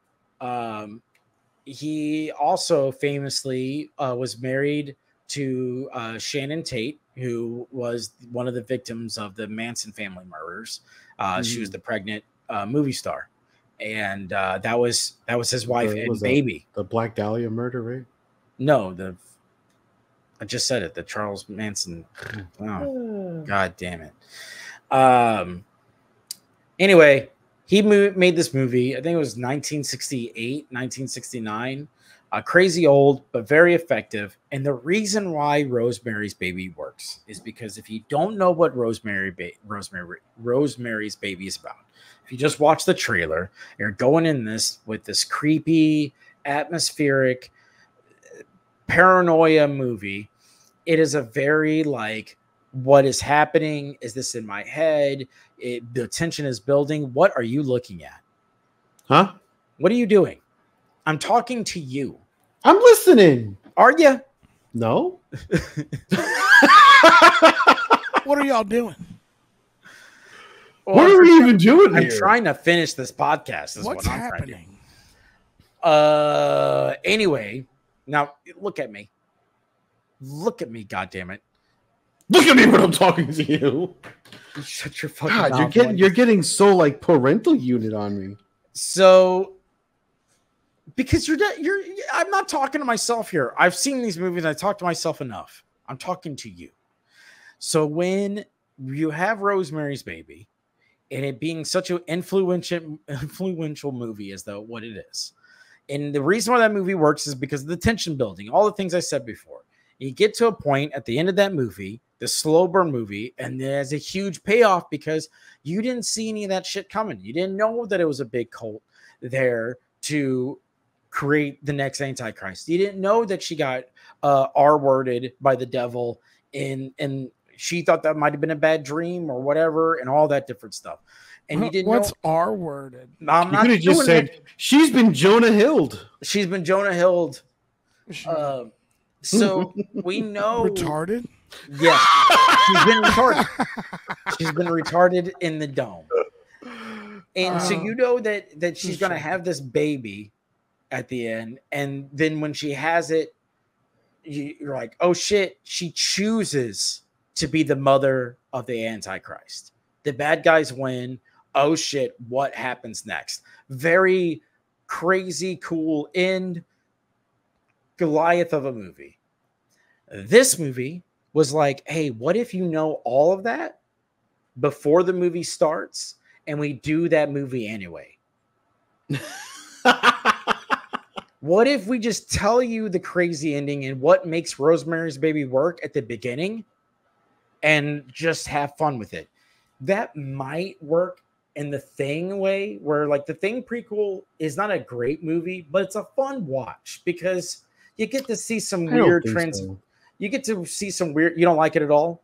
Speaker 1: He also famously was married to Shannon Tate, who was one of the victims of the Manson family murders. She was the pregnant movie star. And that was his wife and baby.
Speaker 3: The Black Dahlia murder, right?
Speaker 1: No, I just said it. The Charles Manson. Oh, God damn it. Anyway, he made this movie. I think it was 1968, 1969. Crazy old, but very effective. And the reason why Rosemary's Baby works is because if you don't know what Rosemary's Baby is about, if you just watch the trailer, you're going in this with this creepy, atmospheric, paranoia movie. It is a very like, what is happening? Is this in my head? The tension is building. What are you looking at?
Speaker 3: Huh?
Speaker 1: What are you doing? I'm talking to you.
Speaker 3: I'm listening.
Speaker 1: Are you?
Speaker 3: No.
Speaker 2: What are y'all doing?
Speaker 1: Well,
Speaker 3: what are we even doing here?
Speaker 1: I'm trying to finish this podcast. Is
Speaker 2: What's
Speaker 1: what I'm
Speaker 2: happening?
Speaker 1: Anyway, now look at me. Look at me, goddammit.
Speaker 3: Look at me when I'm talking to you.
Speaker 1: Shut your fucking
Speaker 3: God,
Speaker 1: mouth.
Speaker 3: you're getting so like parental unit on me.
Speaker 1: So, because I'm not talking to myself here. I've seen these movies. I talk to myself enough. I'm talking to you. So when you have Rosemary's Baby, and it being such an influential movie as though what it is, and the reason why that movie works is because of the tension building, all the things I said before. You get to a point at the end of that movie, the slow burn movie, and there's a huge payoff because you didn't see any of that shit coming. You didn't know that it was a big cult there to create the next Antichrist. You didn't know that she got R-worded by the devil and she thought that might have been a bad dream or whatever and all that different stuff. And you didn't
Speaker 2: What's
Speaker 1: know.
Speaker 2: R-worded?
Speaker 1: I'm
Speaker 3: You
Speaker 1: not
Speaker 3: could have just said
Speaker 1: it.
Speaker 3: she's been Jonah Hilled.
Speaker 1: She's been Jonah Hilled. So we know
Speaker 2: Retarded?
Speaker 1: Yes, she's been retarded. She's been retarded in the dome, and so you know that she's gonna have this baby at the end, and then when she has it, you're like, oh shit, she chooses to be the mother of the Antichrist. The bad guys win. Oh shit, what happens next? Very crazy, cool end. Goliath of a movie. This movie was like, hey, what if you know all of that before the movie starts and we do that movie anyway? What if we just tell you the crazy ending and what makes Rosemary's Baby work at the beginning and just have fun with it? That might work in the Thing way, where like the Thing prequel is not a great movie, but it's a fun watch because you get to see some weird trends. So. You get to see some weird. You don't like it at all?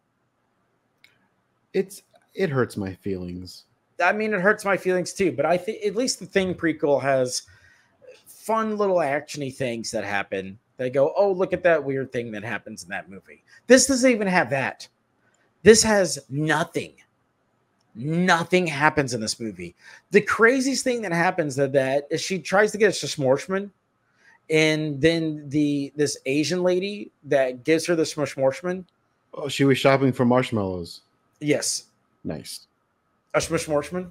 Speaker 3: It hurts my feelings.
Speaker 1: I mean, it hurts my feelings too. But I think at least the Thing prequel has fun little actiony things that happen. They go, oh, look at that weird thing that happens in that movie. This doesn't even have that. This has nothing. Nothing happens in this movie. The craziest thing that happens that is she tries to get a Schmorshman. And then this Asian lady that gives her the Schmorshman.
Speaker 3: Oh, she was shopping for marshmallows.
Speaker 1: Yes.
Speaker 3: Nice.
Speaker 1: A Schmorshman.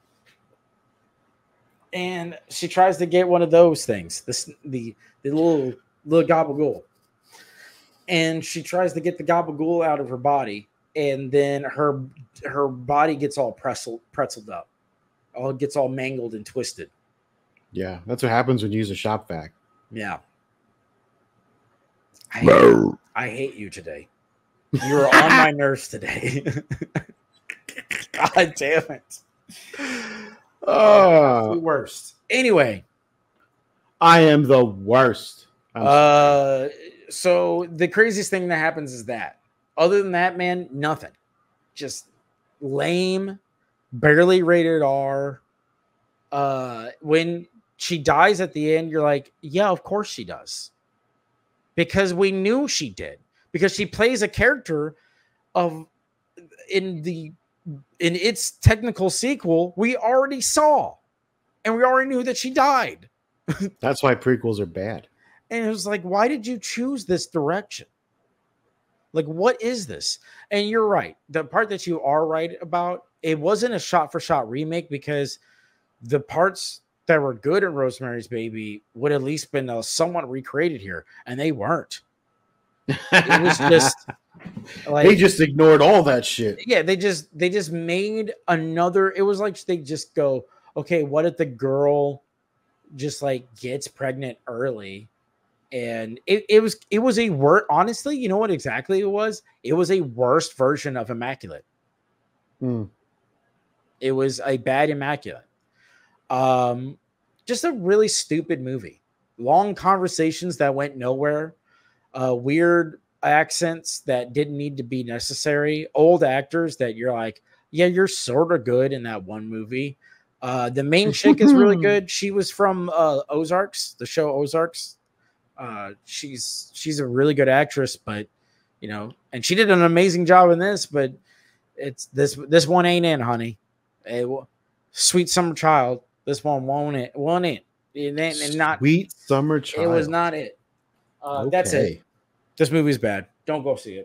Speaker 1: And she tries to get one of those things. The little gabagool. And she tries to get the gabagool out of her body. And then her body gets all pretzeled up. It gets all mangled and twisted.
Speaker 3: Yeah, that's what happens when you use a shop vac.
Speaker 1: Yeah. I hate you today. You're on my nerves today. God damn it. The worst. Anyway.
Speaker 3: I am the worst.
Speaker 1: So the craziest thing that happens is that. Other than that, man, nothing. Just lame, barely rated R. When she dies at the end, you're like, yeah, of course she does. Because we knew she did. Because she plays a character in its technical sequel we already saw. And we already knew that she died.
Speaker 3: That's why prequels are bad.
Speaker 1: And it was like, why did you choose this direction? Like, what is this? And you're right. The part that you are right about, it wasn't a shot-for-shot remake because the parts that were good in Rosemary's Baby would at least been somewhat recreated here, and they weren't. It was just like
Speaker 3: they just ignored all that shit.
Speaker 1: Yeah, they just made another. It was like they just go, okay, what if the girl just like gets pregnant early? And it was a word. Honestly, you know what exactly it was? It was a worse version of Immaculate. It was a bad Immaculate. Just a really stupid movie. Long conversations that went nowhere. Weird accents that didn't need to be necessary. Old actors that you're like, yeah, you're sort of good in that one movie. The main chick is really good. She was from Ozarks, the show Ozarks. She's a really good actress, but you know, and she did an amazing job in this, but it's this one ain't in, honey. Sweet Summer Child. This one won't it. And not
Speaker 3: Sweet Summer Child.
Speaker 1: It was not it.
Speaker 3: Okay.
Speaker 1: That's it. This movie's bad. Don't go see it.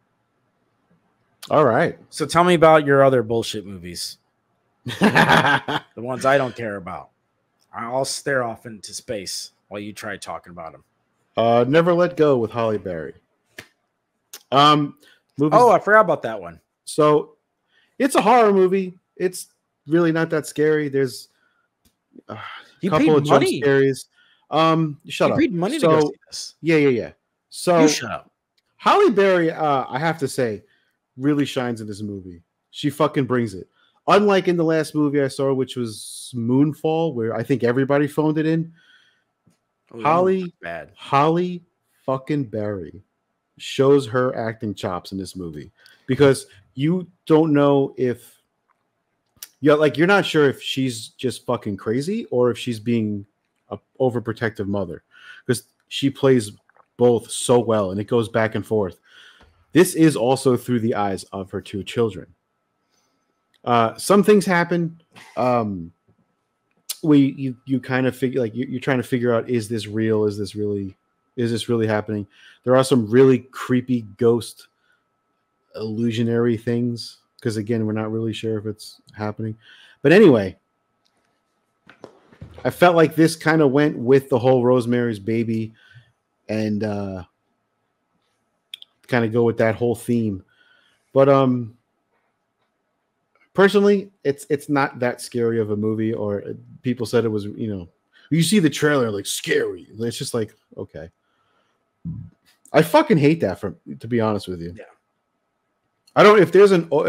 Speaker 3: All right.
Speaker 1: So tell me about your other bullshit movies. The ones I don't care about. I'll stare off into space while you try talking about them.
Speaker 3: Never Let Go with Halle Berry. Movies,
Speaker 1: I forgot about that one.
Speaker 3: So it's a horror movie. It's really not that scary. There's a couple of jump scares. Shut up.
Speaker 1: You paid money to go see this.
Speaker 3: Yeah. So
Speaker 1: you shut up.
Speaker 3: Halle Berry, I have to say, really shines in this movie. She fucking brings it. Unlike in the last movie I saw, which was Moonfall, where I think everybody phoned it in. Halle fucking Berry shows her acting chops in this movie, because you don't know if you're not sure if she's just fucking crazy or if she's being a overprotective mother, because she plays both so well, and it goes back and forth. This is also through the eyes of her two children. Some things happen. You kind of figure, like, you're trying to figure out, is this real? Is this really happening? There are some really creepy ghost illusionary things, because again, we're not really sure if it's happening. But anyway, I felt like this kind of went with the whole Rosemary's Baby and kind of go with that whole theme. But personally, it's not that scary of a movie. Or people said it was, you see the trailer, like, scary. It's just like, okay. I fucking hate that, to be honest with you.
Speaker 1: Yeah.
Speaker 3: I don't, if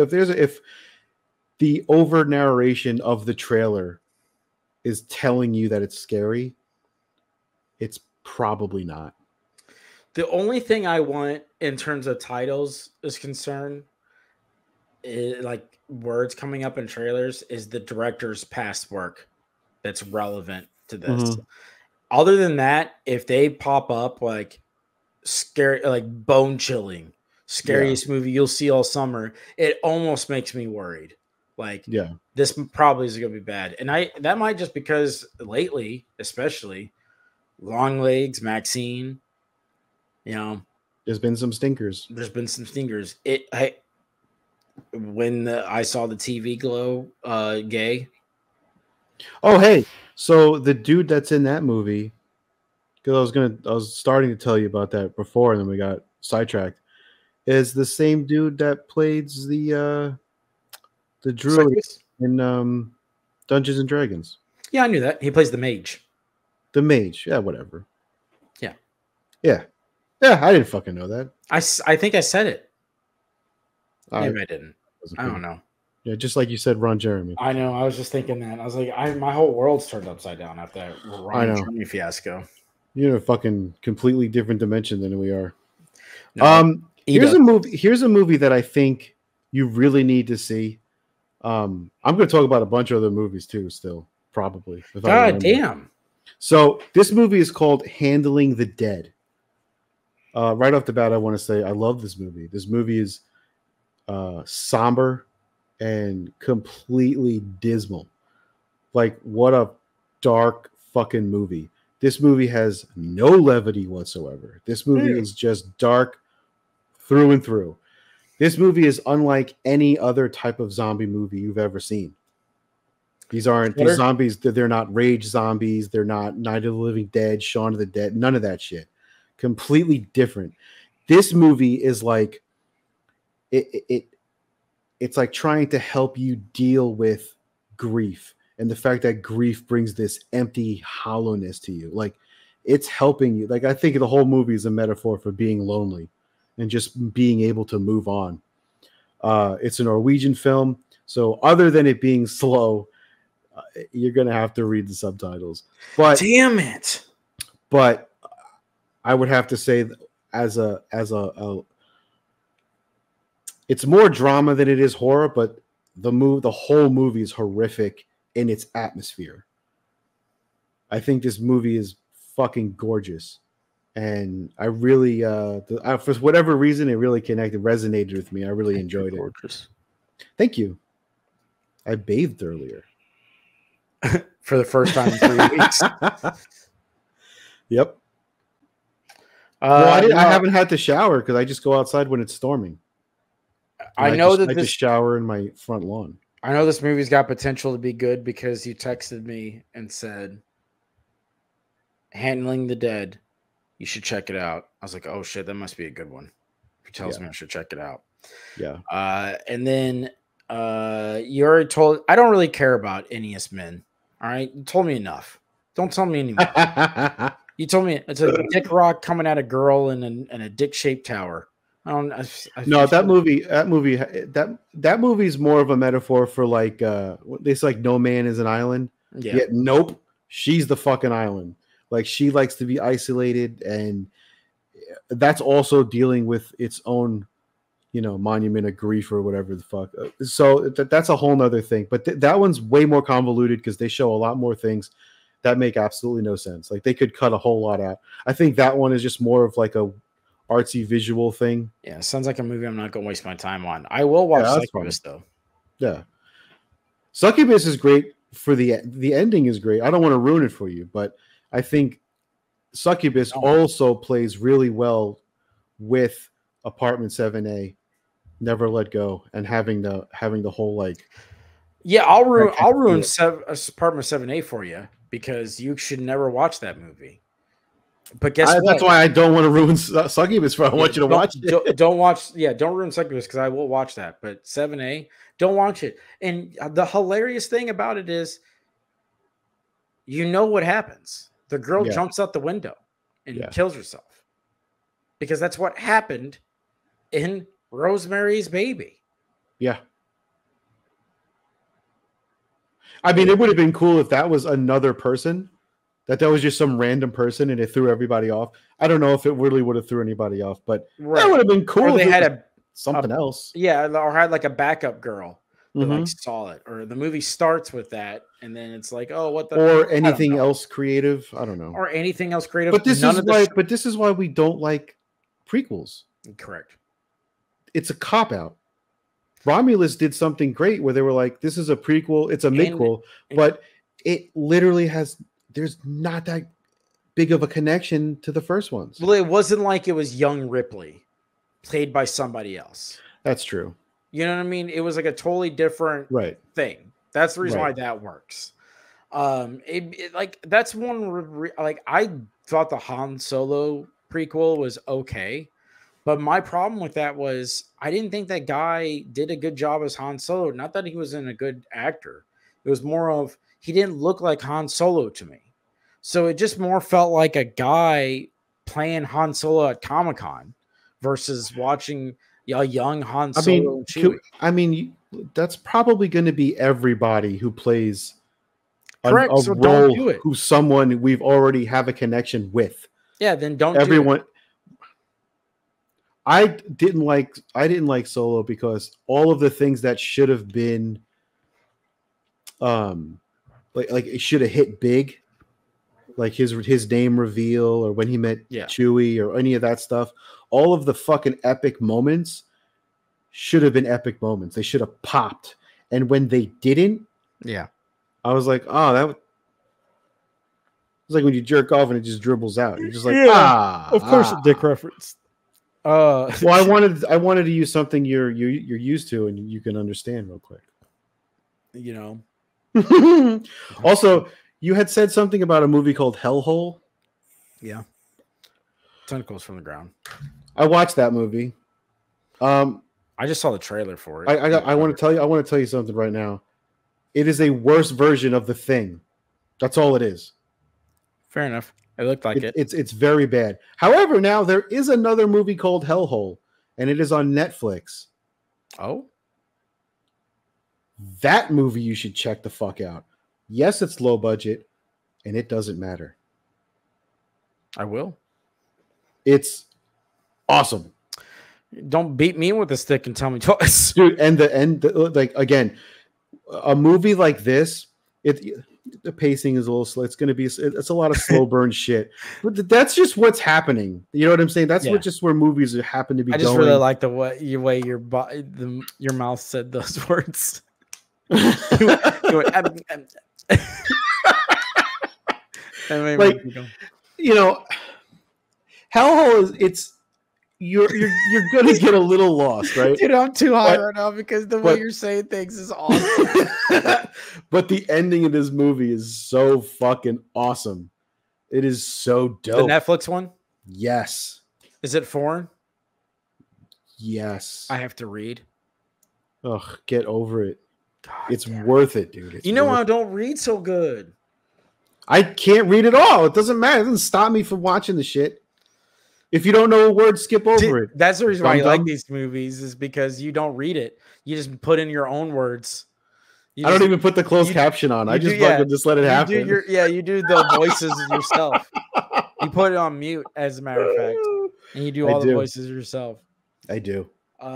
Speaker 3: the over narration of the trailer is telling you that it's scary, it's probably not.
Speaker 1: The only thing I want in terms of titles is concerned, like words coming up in trailers, is the director's past work that's relevant to this. Mm-hmm. Other than that, if they pop up like scary, like bone chilling, scariest movie you'll see all summer, it almost makes me worried. Like, this probably is going to be bad. And that might just because lately, especially, Long Legs, Maxine,
Speaker 3: there's been some stinkers.
Speaker 1: When I saw the TV glow, gay.
Speaker 3: Oh, hey. So the dude that's in that movie, because I was starting to tell you about that before, and then we got sidetracked, is the same dude that plays the druid in Dungeons and Dragons.
Speaker 1: Yeah, I knew that. He plays the mage.
Speaker 3: The mage. Yeah, whatever.
Speaker 1: Yeah.
Speaker 3: Yeah, I didn't fucking know that.
Speaker 1: I think I said it. Maybe I didn't. I don't know.
Speaker 3: Yeah, just like you said, Ron Jeremy.
Speaker 1: I know. I was just thinking that. I was like, my whole world's turned upside down after that Ron Jeremy fiasco.
Speaker 3: You're in a fucking completely different dimension than we are.
Speaker 1: No,
Speaker 3: here's a movie that I think you really need to see. I'm going to talk about a bunch of other movies too, still, probably.
Speaker 1: God damn.
Speaker 3: So this movie is called Handling the Dead. Right off the bat, I want to say I love this movie. This movie is somber and completely dismal. Like, what a dark fucking movie. This movie has no levity whatsoever. This movie is just dark through and through. This movie is unlike any other type of zombie movie you've ever seen. These zombies, they're not rage zombies. They're not Night of the Living Dead, Shaun of the Dead, none of that shit. Completely different. This movie is like it's like trying to help you deal with grief and the fact that grief brings this empty hollowness to you. Like it's helping you. Like I think the whole movie is a metaphor for being lonely and just being able to move on. It's a Norwegian film, so other than it being slow, you're gonna have to read the subtitles. But
Speaker 1: damn it!
Speaker 3: But I would have to say, as a it's more drama than it is horror. But the whole movie is horrific in its atmosphere. I think this movie is fucking gorgeous. And I really, for whatever reason, it really resonated with me. I really enjoyed it. Gorgeous. Thank you. I bathed earlier.
Speaker 1: For the first time in 3 weeks.
Speaker 3: Yep. Well, I haven't had to shower because I just go outside when it's storming. I like to shower in my front lawn.
Speaker 1: I know this movie's got potential to be good because you texted me and said, "Handling the Dead. You should check it out." I was like, "Oh shit, that must be a good one." He tells me I should check it out.
Speaker 3: Yeah.
Speaker 1: And then you already told. I don't really care about NES Men. All right, you told me enough. Don't tell me anymore. You told me it's a dick rock coming at a girl in a dick-shaped tower.
Speaker 3: That movie is more of a metaphor for like it's like no man is an island.
Speaker 1: Yeah.
Speaker 3: Yet nope, she's the fucking island. Like she likes to be isolated, and that's also dealing with its own, monument of grief or whatever the fuck. So that's a whole nother thing. But that one's way more convoluted because they show a lot more things that make absolutely no sense. Like they could cut a whole lot out. I think that one is just more of like a artsy visual thing.
Speaker 1: Yeah, sounds like a movie I'm not going to waste my time on. I will watch Succubus though.
Speaker 3: Yeah, Succubus is great for the ending is great. I don't want to ruin it for you, but I think Succubus also plays really well with Apartment 7A, Never Let Go, and having the whole like.
Speaker 1: Yeah, I'll ruin Apartment 7A for you because you should never watch that movie. But guess what?
Speaker 3: That's why I don't want to ruin Succubus. I want you to watch it.
Speaker 1: Don't watch. Yeah, don't ruin Succubus because I will watch that. But 7A, don't watch it. And the hilarious thing about it is, what happens. The girl jumps out the window and kills herself because that's what happened in Rosemary's Baby.
Speaker 3: Yeah. I mean, it would have been cool if that was another person. That was just some random person and it threw everybody off. I don't know if it really would have threw anybody off, but that would have been cool.
Speaker 1: Or they had
Speaker 3: something else.
Speaker 1: Yeah, or had like a backup girl who like saw it. Or the movie starts with that, and then it's like, oh, what the
Speaker 3: or anything else creative. I don't know.
Speaker 1: Or anything else creative.
Speaker 3: But this is why we don't like prequels.
Speaker 1: Correct.
Speaker 3: It's a cop-out. Romulus did something great where they were like, this is a prequel, it's a midquel, but it literally there's not that big of a connection to the first ones.
Speaker 1: Well, it wasn't like it was young Ripley played by somebody else.
Speaker 3: That's true.
Speaker 1: You know what I mean? It was like a totally different thing. That's the reason why that works. That's one like I thought the Han Solo prequel was okay, but my problem with that was I didn't think that guy did a good job as Han Solo. Not that he wasn't a good actor. It was more of he didn't look like Han Solo to me. So it just more felt like a guy playing Han Solo at Comic-Con versus watching a young Han Solo.
Speaker 3: That's probably going to be everybody who plays a
Speaker 1: role don't do it.
Speaker 3: Who's someone we've already have a connection with.
Speaker 1: Yeah, then don't
Speaker 3: everyone.
Speaker 1: Do it.
Speaker 3: I didn't like Solo because all of the things that should have been like it should have hit big, like his name reveal or when he met Chewie or any of that stuff. All of the fucking epic moments should have been epic moments. They should have popped. And when they didn't, I was like, oh, that was like when you jerk off and it just dribbles out. You're just like,
Speaker 1: of course, a dick reference.
Speaker 3: Well, I wanted to use something you're used to and you can understand real quick. Also, you had said something about a movie called Hellhole.
Speaker 1: Yeah. Tentacles from the ground.
Speaker 3: I watched that movie.
Speaker 1: I just saw the trailer for it.
Speaker 3: I want to tell you. I want to tell you something right now. It is a worse version of The Thing. That's all it is.
Speaker 1: Fair enough. It looked like it.
Speaker 3: It's very bad. However, now there is another movie called Hellhole, and it is on Netflix.
Speaker 1: Oh,
Speaker 3: that movie you should check the fuck out. Yes, it's low budget, and it doesn't matter.
Speaker 1: I will.
Speaker 3: It's awesome.
Speaker 1: Don't beat me with a stick and tell me twice,
Speaker 3: dude. And like again, a movie like this, the pacing is a little slow. It's a lot of slow burn shit. But that's just what's happening. You know what I'm saying? That's where movies happen to be.
Speaker 1: I just really like the way your mouth said those words.
Speaker 3: Like, you know, Hellhole is you're gonna get a little lost, right?
Speaker 1: Dude, I'm too high right now because the way you're saying things is awesome.
Speaker 3: But the ending of this movie is so fucking awesome. It is so dope.
Speaker 1: The Netflix one?
Speaker 3: Yes.
Speaker 1: Is it foreign?
Speaker 3: Yes.
Speaker 1: I have to read.
Speaker 3: Ugh, get over it.
Speaker 1: God,
Speaker 3: it's worth it, dude.
Speaker 1: I don't read so good.
Speaker 3: I can't read at all. It doesn't matter. It doesn't stop me from watching the shit. If you don't know a word, skip over it.
Speaker 1: That's the reason why I like these movies, is because you don't read it. You just put in your own words.
Speaker 3: I don't even put the closed caption on. I just let it happen.
Speaker 1: You do the voices yourself. You put it on mute, as a matter of fact, and you do all the voices yourself.
Speaker 3: I do.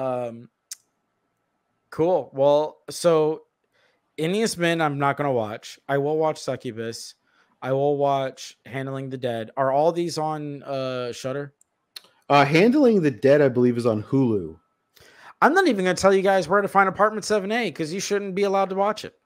Speaker 1: Cool. Well, so Igneous Men, I'm not going to watch. I will watch Succubus. I will watch Handling the Dead. Are all these on Shudder?
Speaker 3: Handling the Dead, I believe, is on Hulu.
Speaker 1: I'm not even going to tell you guys where to find Apartment 7A because you shouldn't be allowed to watch it.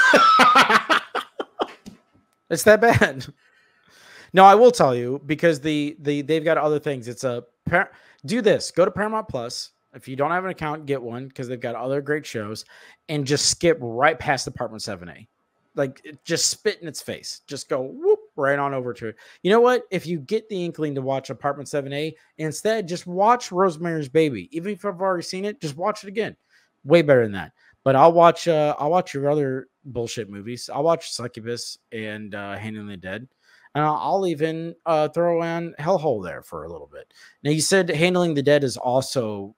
Speaker 1: It's that bad. No, I will tell you because they've got other things. Do this. Go to Paramount Plus. If you don't have an account, get one because they've got other great shows, and just skip right past Apartment 7A. Like, just spit in its face. Just go whoop right on over to it. You know what? If you get the inkling to watch Apartment 7A, instead just watch Rosemary's Baby. Even if I've already seen it, just watch it again. Way better than that. But I'll watch your other bullshit movies. I'll watch Succubus and Handling the Dead. And I'll even throw on Hellhole there for a little bit. Now, you said Handling the Dead is also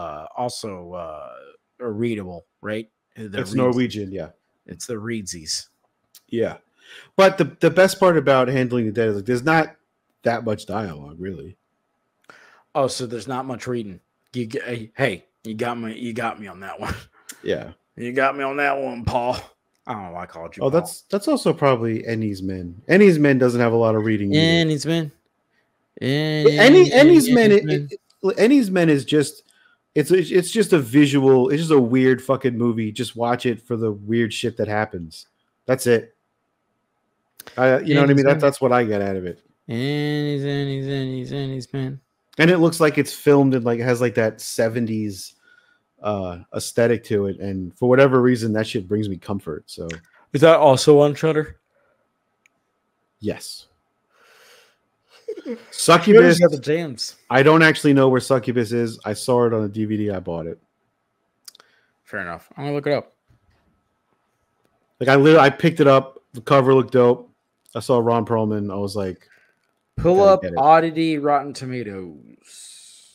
Speaker 1: readable, right?
Speaker 3: It's Norwegian, yeah.
Speaker 1: It's the Reedsies.
Speaker 3: Yeah. But the best part about Handling the Dead is there's not that much dialogue, really.
Speaker 1: Oh, so there's not much reading. Hey, you got me on that one.
Speaker 3: Yeah.
Speaker 1: You got me on that one, Paul. I don't know why I called you Paul.
Speaker 3: That's also probably Ennie's Men. Ennie's Men doesn't have a lot of reading.
Speaker 1: Ennie's Men.
Speaker 3: Ennie's Men is just it's just a visual. It's just a weird fucking movie. Just watch it for the weird shit that happens. That's it. You know what I mean? That's what I get out of it.
Speaker 1: Ennie's Men.
Speaker 3: And it looks like it's filmed in it has that 70s aesthetic to it, and for whatever reason that shit brings me comfort. So
Speaker 1: is that also on Shudder?
Speaker 3: Yes. Succubus
Speaker 1: got the jams.
Speaker 3: I don't actually know where Succubus is. I saw it on a DVD. I bought it.
Speaker 1: Fair enough. I'm gonna look it up.
Speaker 3: I picked it up. The cover looked dope. I saw Ron Perlman. I was like,
Speaker 1: pull up Oddity Rotten Tomatoes.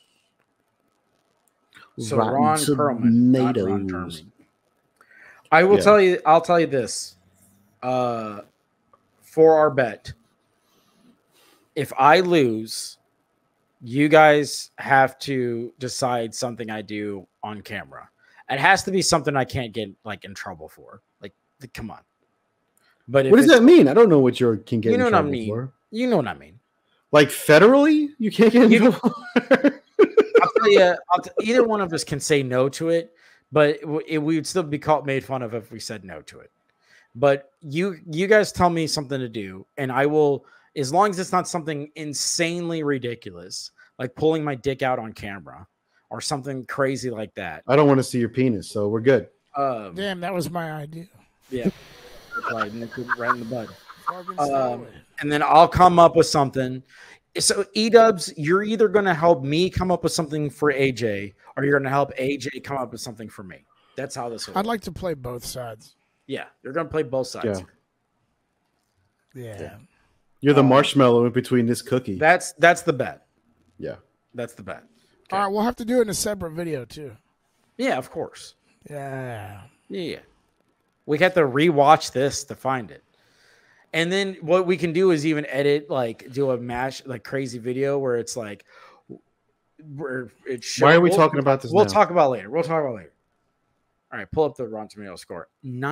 Speaker 1: So Ron Perlman. I will tell you. I'll tell you this. For our bet, if I lose, you guys have to decide something I do on camera. It has to be something I can't get in trouble for. Come on. But
Speaker 3: what does that mean? I don't know what you can get.
Speaker 1: You know
Speaker 3: in
Speaker 1: what I
Speaker 3: trouble
Speaker 1: mean.
Speaker 3: For.
Speaker 1: You know what I mean.
Speaker 3: Federally, you can't get in trouble.
Speaker 1: I'll tell you. Either one of us can say no to it, but we would still be made fun of if we said no to it. But you guys tell me something to do, and I will. As long as it's not something insanely ridiculous, like pulling my dick out on camera or something crazy like that.
Speaker 3: I don't want to see your penis, so we're good.
Speaker 2: Damn, that was my idea.
Speaker 1: Yeah. Right in the bud. And then I'll come up with something. So Edubz, you're either going to help me come up with something for Eigh Jay, or you're going to help Eigh Jay come up with something for me. That's how this will
Speaker 2: I'd
Speaker 1: work.
Speaker 2: like to play both sides.
Speaker 1: Yeah, you're going to play both sides.
Speaker 2: Yeah.
Speaker 3: You're the marshmallow in between this cookie.
Speaker 1: That's the bet.
Speaker 3: Yeah.
Speaker 1: That's the bet.
Speaker 2: Okay. All right, we'll have to do it in a separate video too.
Speaker 1: Yeah, of course.
Speaker 2: Yeah.
Speaker 1: Yeah. We have to rewatch this to find it. And then what we can do is even edit, like do a mash, like crazy video where it's like, where it shows.
Speaker 3: Why are we talking about this?
Speaker 1: We'll
Speaker 3: now?
Speaker 1: talk about it later. We'll talk about it later. All right, pull up the Rotten Tomato score.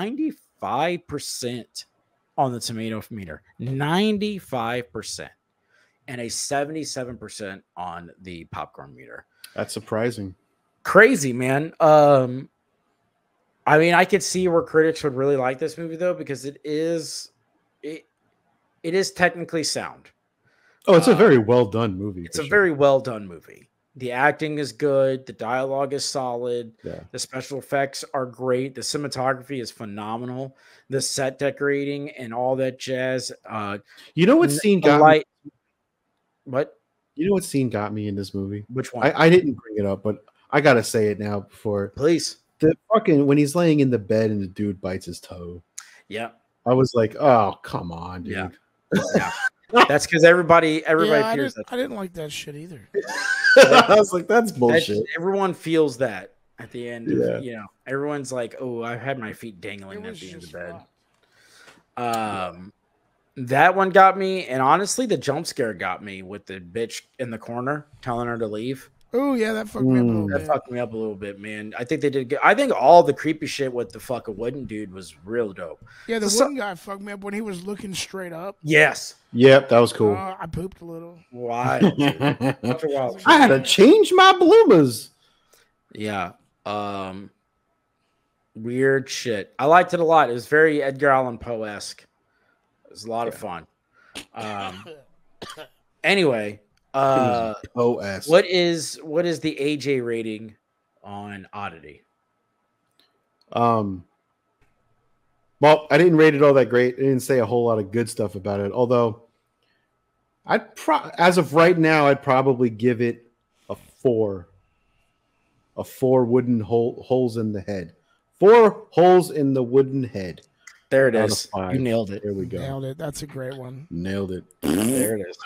Speaker 1: 95% on the tomato meter. 95%. And a 77% on the popcorn meter.
Speaker 3: That's surprising.
Speaker 1: Crazy, man. I mean, I could see where critics would really like this movie though, because it is technically sound.
Speaker 3: Oh, it's a very well done movie.
Speaker 1: It's a very well done movie. The acting is good. The dialogue is solid.
Speaker 3: Yeah.
Speaker 1: The special effects are great. The cinematography is phenomenal. The set decorating and all that jazz.
Speaker 3: You know what scene got me?
Speaker 1: What?
Speaker 3: You know what scene got me in this movie?
Speaker 1: Which one?
Speaker 3: I didn't bring it up, but I gotta say it now before.
Speaker 1: Please.
Speaker 3: The fucking when he's laying in the bed and the dude bites his toe.
Speaker 1: Yeah.
Speaker 3: I was like, oh, come on, dude.
Speaker 1: Yeah. Yeah. That's because everybody fears that.
Speaker 2: I didn't like that shit either.
Speaker 3: I was like, that's bullshit.
Speaker 1: Everyone feels that at the end.
Speaker 3: Yeah.
Speaker 1: Of, everyone's like, oh, I had my feet dangling at the end of the bed. That one got me, and honestly, the jump scare got me with the bitch in the corner telling her to leave.
Speaker 2: Oh yeah, that fucked me up a little bit.
Speaker 1: That fucked me up a little bit, man. I think they did good. I think all the creepy shit with the fucking wooden dude was real dope.
Speaker 2: Yeah, the wooden guy fucked me up when he was looking straight up.
Speaker 1: Yes.
Speaker 3: Yep, that was cool.
Speaker 2: I pooped a little.
Speaker 1: Why?
Speaker 3: I had to change my bloomers.
Speaker 1: Yeah. Weird shit. I liked it a lot. It was very Edgar Allan Poe-esque. It was a lot of fun. Anyway, what is the Eigh Jay rating on Oddity?
Speaker 3: Well, I didn't rate it all that great. I didn't say a whole lot of good stuff about it. Although, as of right now, I'd probably give it a 4. A 4 wooden holes in the head. 4 holes in the wooden head.
Speaker 1: There it is. You nailed it.
Speaker 3: There we go.
Speaker 2: Nailed it. That's a great one.
Speaker 3: Nailed it.
Speaker 1: There it is.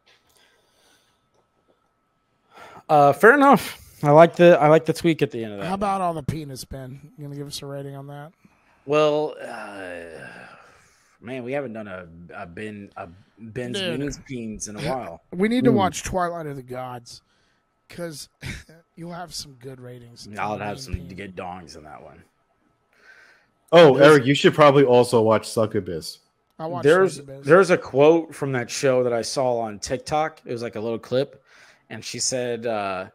Speaker 1: Fair enough. I like the tweak at the end of that.
Speaker 2: How about all the penis, Ben? You gonna give us a rating on that?
Speaker 1: Well, man, we haven't done a Ben's Minis Beans in a while.
Speaker 2: We need to watch Twilight of the Gods because you'll have some good ratings.
Speaker 1: I'll have some good dongs in that one.
Speaker 3: Oh, Eric, you should probably also watch Succubus.
Speaker 1: There's a quote from that show that I saw on TikTok. It was like a little clip, and she said,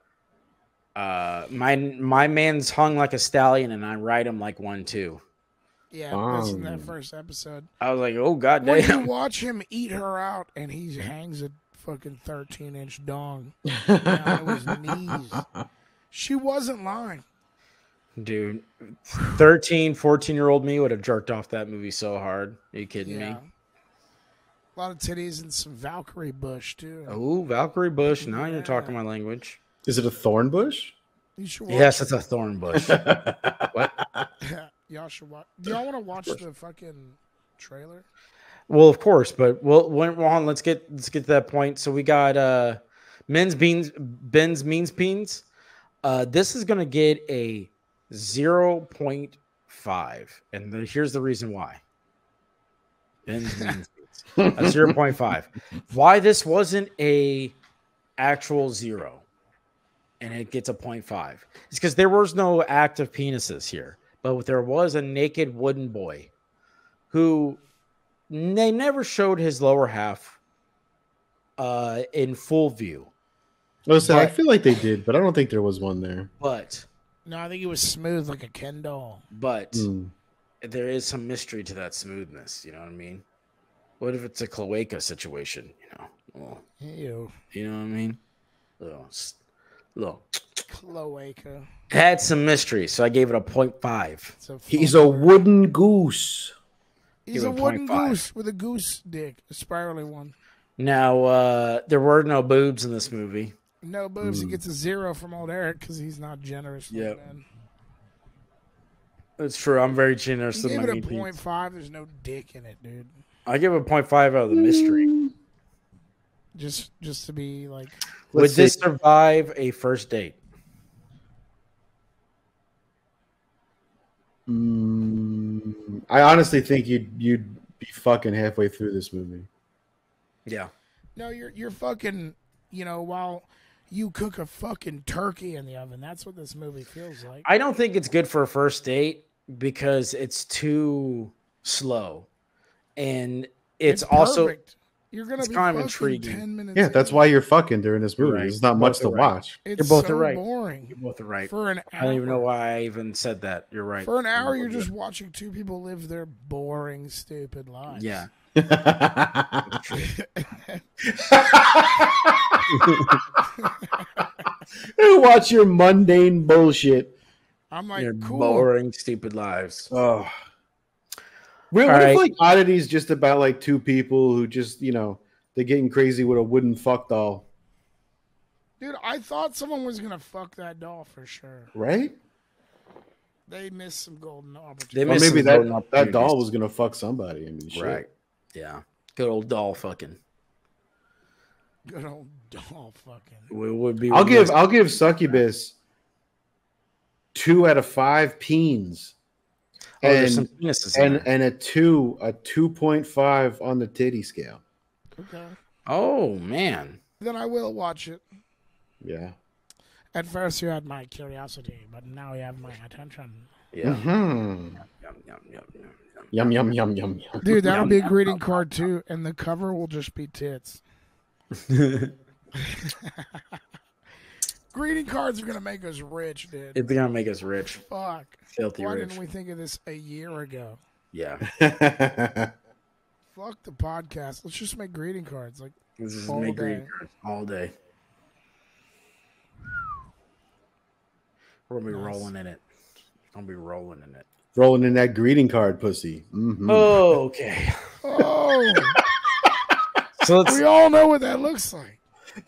Speaker 1: "My man's hung like a stallion, and I ride him like one too."
Speaker 2: Yeah, that's in that first episode.
Speaker 1: I was like, "Oh god damn!"
Speaker 2: When you watch him eat her out, and he hangs a fucking 13-inch dong down to his knees. She wasn't lying.
Speaker 1: Dude, 13, 14-year-old me would have jerked off that movie so hard. Are you kidding me?
Speaker 2: A lot of titties and some Valkyrie bush, too.
Speaker 1: Oh, Valkyrie bush. Now you're talking my language.
Speaker 3: Is it a thorn bush?
Speaker 2: You should
Speaker 1: yes, it's a thorn bush. What?
Speaker 2: Y'all should watch. Do y'all want to watch the fucking trailer?
Speaker 1: Well, of course, but let's get to that point. So we got Ben's Means Beans. This is gonna get a 0.5, and here's the reason why. Ben's Beans a 0.5. Why this wasn't a actual 0, and it gets a 0.5? It's because there was no active penises here, but there was a naked wooden boy who they never showed his lower half in full view.
Speaker 3: I feel like they did, but I don't think there was one there.
Speaker 1: But
Speaker 2: no, I think it was smooth like a Ken doll.
Speaker 1: But there is some mystery to that smoothness. You know what I mean? What if it's a cloaca situation?
Speaker 2: Ew.
Speaker 1: You know what I mean? Little
Speaker 2: cloaca.
Speaker 1: Had some mystery, so I gave it a 0.5.
Speaker 3: He's a wooden goose.
Speaker 2: He's a wooden goose with a goose dick, a spirally one.
Speaker 1: Now, there were no boobs in this movie.
Speaker 2: No boobs. He gets a 0 from old Eric because he's not generous.
Speaker 1: Yep.
Speaker 2: Man.
Speaker 1: That's true. I'm very generous.
Speaker 2: You gave it a 0.5. There's no dick in it, dude.
Speaker 1: I give it a 0.5 out of the mystery.
Speaker 2: Just to be like.
Speaker 1: Would this survive a first date?
Speaker 3: I honestly think you'd be fucking halfway through this movie.
Speaker 1: Yeah.
Speaker 2: No, you're fucking. You know, while you cook a fucking turkey in the oven, that's what this movie feels like.
Speaker 1: I don't think it's good for a first date because it's too slow, and it's also
Speaker 2: perfect. You're gonna be
Speaker 1: kind of
Speaker 2: fucking
Speaker 1: intriguing.
Speaker 2: 10 minutes.
Speaker 3: Yeah, that's why you're fucking during this movie.
Speaker 1: Right.
Speaker 3: There's not much to watch.
Speaker 2: It's
Speaker 1: You're both
Speaker 2: so
Speaker 1: right.
Speaker 2: boring.
Speaker 1: You're both right.
Speaker 2: For an hour.
Speaker 1: I don't even know why I even said that. You're right.
Speaker 2: For an hour, you're just watching two people live their boring, stupid lives.
Speaker 1: Yeah.
Speaker 3: Watch your mundane bullshit.
Speaker 2: I'm like,
Speaker 1: Your
Speaker 2: cool.
Speaker 1: boring, stupid lives.
Speaker 3: Oh. What if like Oddity's just about like two people who just, you know, they're getting crazy with a wooden fuck doll?
Speaker 2: Dude, I thought someone was going to fuck that doll for sure.
Speaker 3: Right?
Speaker 2: They missed some golden opportunities.
Speaker 3: Or maybe that doll was going to fuck somebody. I mean, shit.
Speaker 1: Right. Yeah. Good old doll fucking.
Speaker 2: Good old doll fucking.
Speaker 1: It would be.
Speaker 3: I'll give Succubus 2 out of 5 peens.
Speaker 1: Oh, there's some penises in there.
Speaker 3: And a 2.5 on the titty scale.
Speaker 2: Okay.
Speaker 1: Oh man.
Speaker 2: Then I will watch it.
Speaker 3: Yeah.
Speaker 2: At first you had my curiosity, but now you have my attention.
Speaker 1: Yeah.
Speaker 3: Mm-hmm. Yum, yum, yum, yum, yum.
Speaker 2: Dude, that'll be a greeting card too, and the cover will just be tits. Greeting cards are gonna make us rich, dude.
Speaker 1: It's gonna make us rich.
Speaker 2: Fuck.
Speaker 1: Filthy
Speaker 2: Why
Speaker 1: rich.
Speaker 2: didn't we think of this a year ago?
Speaker 1: Yeah.
Speaker 2: Fuck the podcast. Let's just make greeting cards like
Speaker 1: This is
Speaker 2: all
Speaker 1: make
Speaker 2: day.
Speaker 1: greeting cards all day. We're gonna be rolling in it. I'm gonna be rolling in it.
Speaker 3: Rolling in that greeting card, pussy. Mm-hmm.
Speaker 1: Oh, okay.
Speaker 2: Oh,
Speaker 1: So
Speaker 2: we all know what that looks like.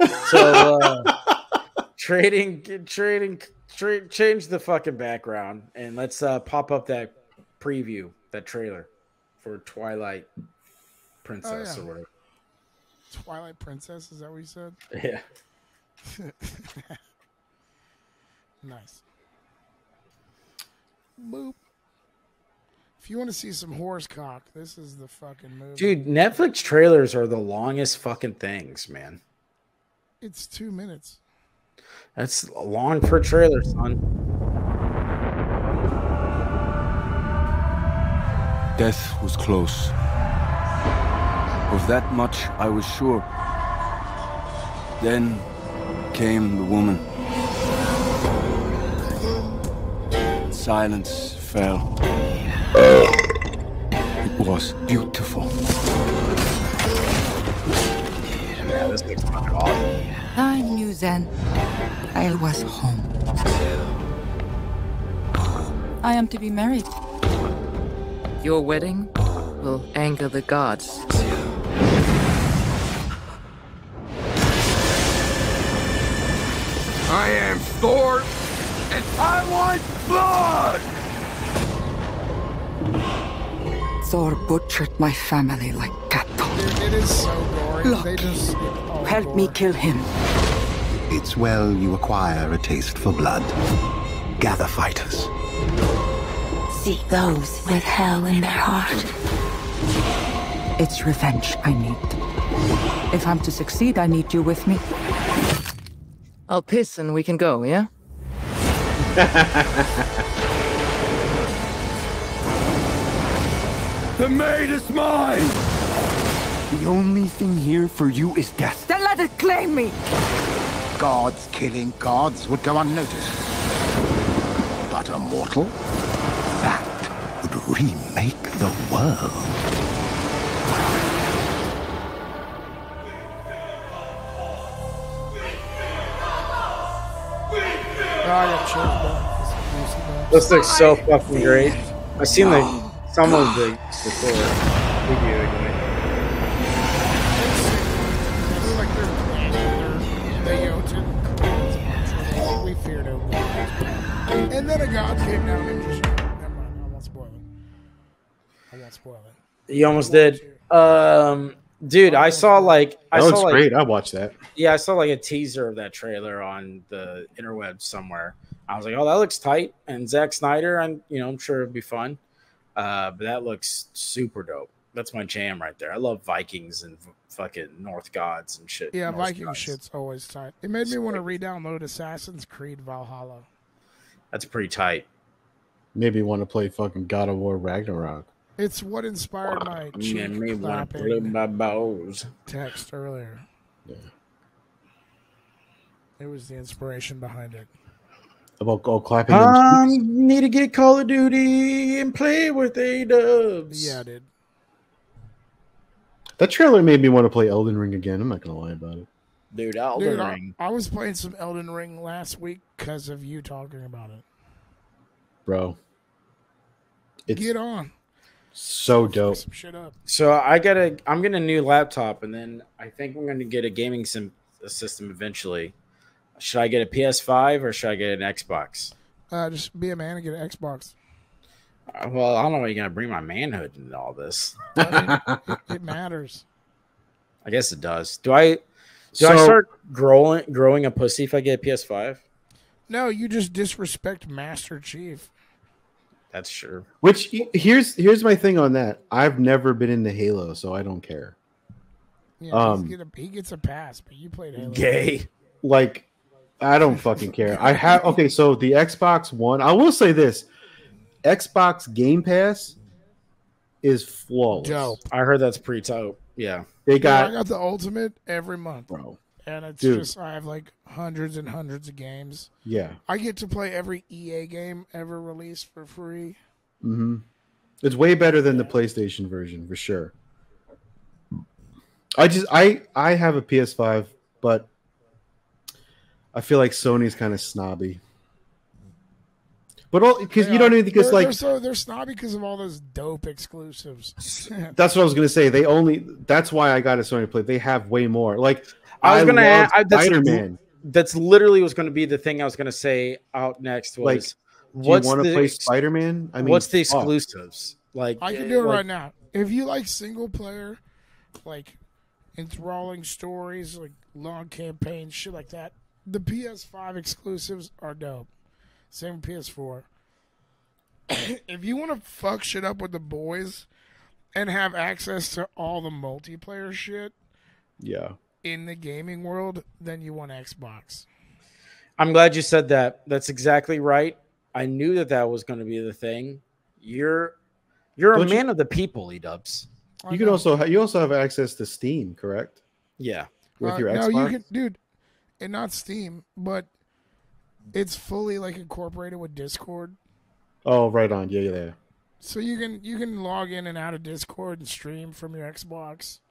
Speaker 1: change the fucking background and let's pop up that preview, that trailer for Twilight Princess or whatever.
Speaker 2: Twilight Princess, is that what you said?
Speaker 1: Yeah.
Speaker 2: Nice. Boop. If you want to see some horse cock, this is the fucking movie.
Speaker 1: Dude, Netflix trailers are the longest fucking things, man.
Speaker 2: It's 2 minutes.
Speaker 1: That's long for a trailer, son.
Speaker 4: Death was close. Of that much I was sure. Then came the woman. Silence fell. It was beautiful.
Speaker 1: Yeah, this looks fucking awesome.
Speaker 5: I knew then I was home. I am to be married.
Speaker 6: Your wedding will anger the gods.
Speaker 4: I am Thor, and I want blood!
Speaker 5: Thor butchered my family like cattle.
Speaker 2: Dude, it is so gory.
Speaker 5: Look,
Speaker 2: They just all
Speaker 5: help me
Speaker 2: gore.
Speaker 5: kill him.
Speaker 7: It's well you acquire a taste for blood. Gather fighters.
Speaker 5: See those with hell in their heart. It's revenge I need. If I'm to succeed, I need you with me.
Speaker 6: I'll piss and we can go, yeah?
Speaker 4: The maid is mine!
Speaker 7: The only thing here for you is death.
Speaker 5: Then let it claim me!
Speaker 7: Gods killing gods would go unnoticed. But a mortal? That would remake the world.
Speaker 2: Oh, I got chills, bro.
Speaker 1: This looks so fucking great. I've seen some of the before. Video anyway.
Speaker 2: the Gods came down and just... Never mind, I won't spoil it.
Speaker 1: You almost did. Dude, I saw
Speaker 3: great. I watched that.
Speaker 1: Yeah, I saw like a teaser of that trailer on the interwebs somewhere. I was like, oh, that looks tight. And Zack Snyder, I'm sure it'd be fun. But that looks super dope. That's my jam right there. I love Vikings and fucking North Gods and shit.
Speaker 2: Yeah,
Speaker 1: Norse
Speaker 2: Viking
Speaker 1: gods.
Speaker 2: shit's always tight. It made me want to re-download Assassin's Creed Valhalla.
Speaker 1: That's pretty tight.
Speaker 3: Maybe want to play fucking God of War Ragnarok.
Speaker 2: It's what inspired my cheek clapping text earlier.
Speaker 3: Yeah.
Speaker 2: It was the inspiration behind it.
Speaker 3: About clapping.
Speaker 1: Need to get Call of Duty and play with Edubz.
Speaker 2: Yeah, dude.
Speaker 3: That trailer made me want to play Elden Ring again. I'm not gonna lie about it.
Speaker 1: Dude, Elden Ring.
Speaker 2: I was playing some Elden Ring last week because of you talking about it.
Speaker 3: Bro. It's
Speaker 2: Get on.
Speaker 3: So dope.
Speaker 2: Some shit up.
Speaker 1: So I'm getting a new laptop, and then I think I'm going to get a gaming system eventually. Should I get a PS5 or should I get an Xbox?
Speaker 2: Just be a man and get an Xbox.
Speaker 1: Well, I don't know why you're going to bring my manhood into all this.
Speaker 2: It matters.
Speaker 1: I guess it does. Do I start growing a pussy if I get a PS5?
Speaker 2: No, you just disrespect Master Chief.
Speaker 1: That's true.
Speaker 3: Which here's my thing on that. I've never been into Halo, so I don't care.
Speaker 2: Yeah, he gets a pass, but you played Halo.
Speaker 1: Gay.
Speaker 3: Like, I don't fucking care. So the Xbox One, I will say this. Xbox Game Pass is flawless.
Speaker 2: Dope.
Speaker 1: I heard that's pretty dope. Yeah.
Speaker 2: I got the Ultimate every month.
Speaker 3: Bro.
Speaker 2: And it's just, I have like hundreds and hundreds of games.
Speaker 3: Yeah.
Speaker 2: I get to play every EA game ever released for free.
Speaker 3: Mm-hmm. It's way better than the PlayStation version, for sure. I have a PS5, but I feel like Sony's kind of snobby. But because you don't even because
Speaker 2: they're snobby because of all those dope exclusives.
Speaker 3: That's what I was gonna say. That's why I got a Sony Play. They have way more. Like
Speaker 1: I was gonna add
Speaker 3: Spider-Man.
Speaker 1: That's literally was going to be the thing I was going to say out next was.
Speaker 3: Like, do you want to play Spider-Man? I mean,
Speaker 1: what's the exclusives? Like
Speaker 2: I can do it right now. If you like single player, like enthralling stories, like long campaigns, shit like that, the PS5 exclusives are dope. Same with PS4. If you want to fuck shit up with the boys and have access to all the multiplayer shit,
Speaker 3: yeah,
Speaker 2: in the gaming world, then you want Xbox.
Speaker 1: I'm glad you said that. That's exactly right. I knew that was going to be the thing. You're a man of the people, Edubz.
Speaker 3: You also have access to Steam, correct?
Speaker 1: Yeah,
Speaker 3: with your Xbox.
Speaker 2: No, you can, dude, and not Steam, but it's fully like incorporated with Discord.
Speaker 3: Oh, right on. Yeah.
Speaker 2: So you can log in and out of Discord and stream from your Xbox.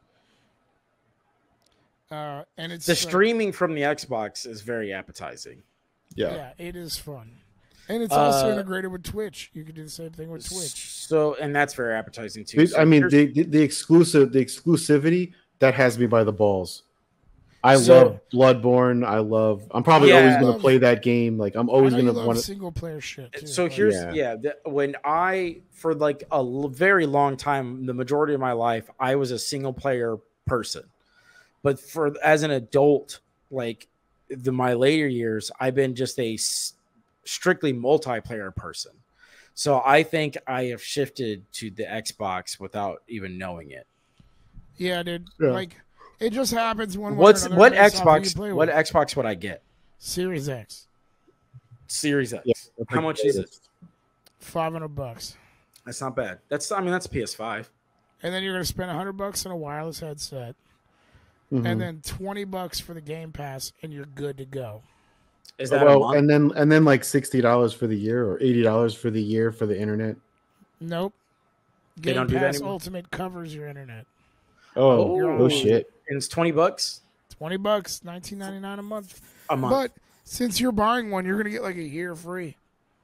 Speaker 2: And it's
Speaker 1: the streaming from the Xbox is very appetizing.
Speaker 2: Yeah, it is fun, and it's also integrated with Twitch. You can do the same thing with Twitch.
Speaker 1: So, and that's very appetizing too.
Speaker 3: I mean, the exclusivity that has me by the balls. I love Bloodborne. I'm probably always going to play that game. Like I'm always going to want
Speaker 2: single player shit. Too.
Speaker 1: So here's when for like a very long time, the majority of my life, I was a single player person. But as an adult, like my later years, I've been just a strictly multiplayer person. So I think I have shifted to the Xbox without even knowing it.
Speaker 2: Yeah, dude. Yeah. Like it just happens one way.
Speaker 1: What Xbox would I get?
Speaker 2: Series X.
Speaker 1: Series X.
Speaker 3: Yeah,
Speaker 1: how much is it?
Speaker 2: $500.
Speaker 1: That's not bad. That's PS5.
Speaker 2: And then you're gonna spend $100 on a wireless headset. Mm-hmm. And then $20 for the Game Pass, and you're good to go.
Speaker 1: Is that a month?
Speaker 3: and then like $60 for the year or $80 for the year for the internet?
Speaker 2: Nope. Game Pass Ultimate covers your internet.
Speaker 3: Oh shit!
Speaker 1: And it's $20. $20,
Speaker 2: $19.99 a month. But since you're buying one, you're gonna get like a year free.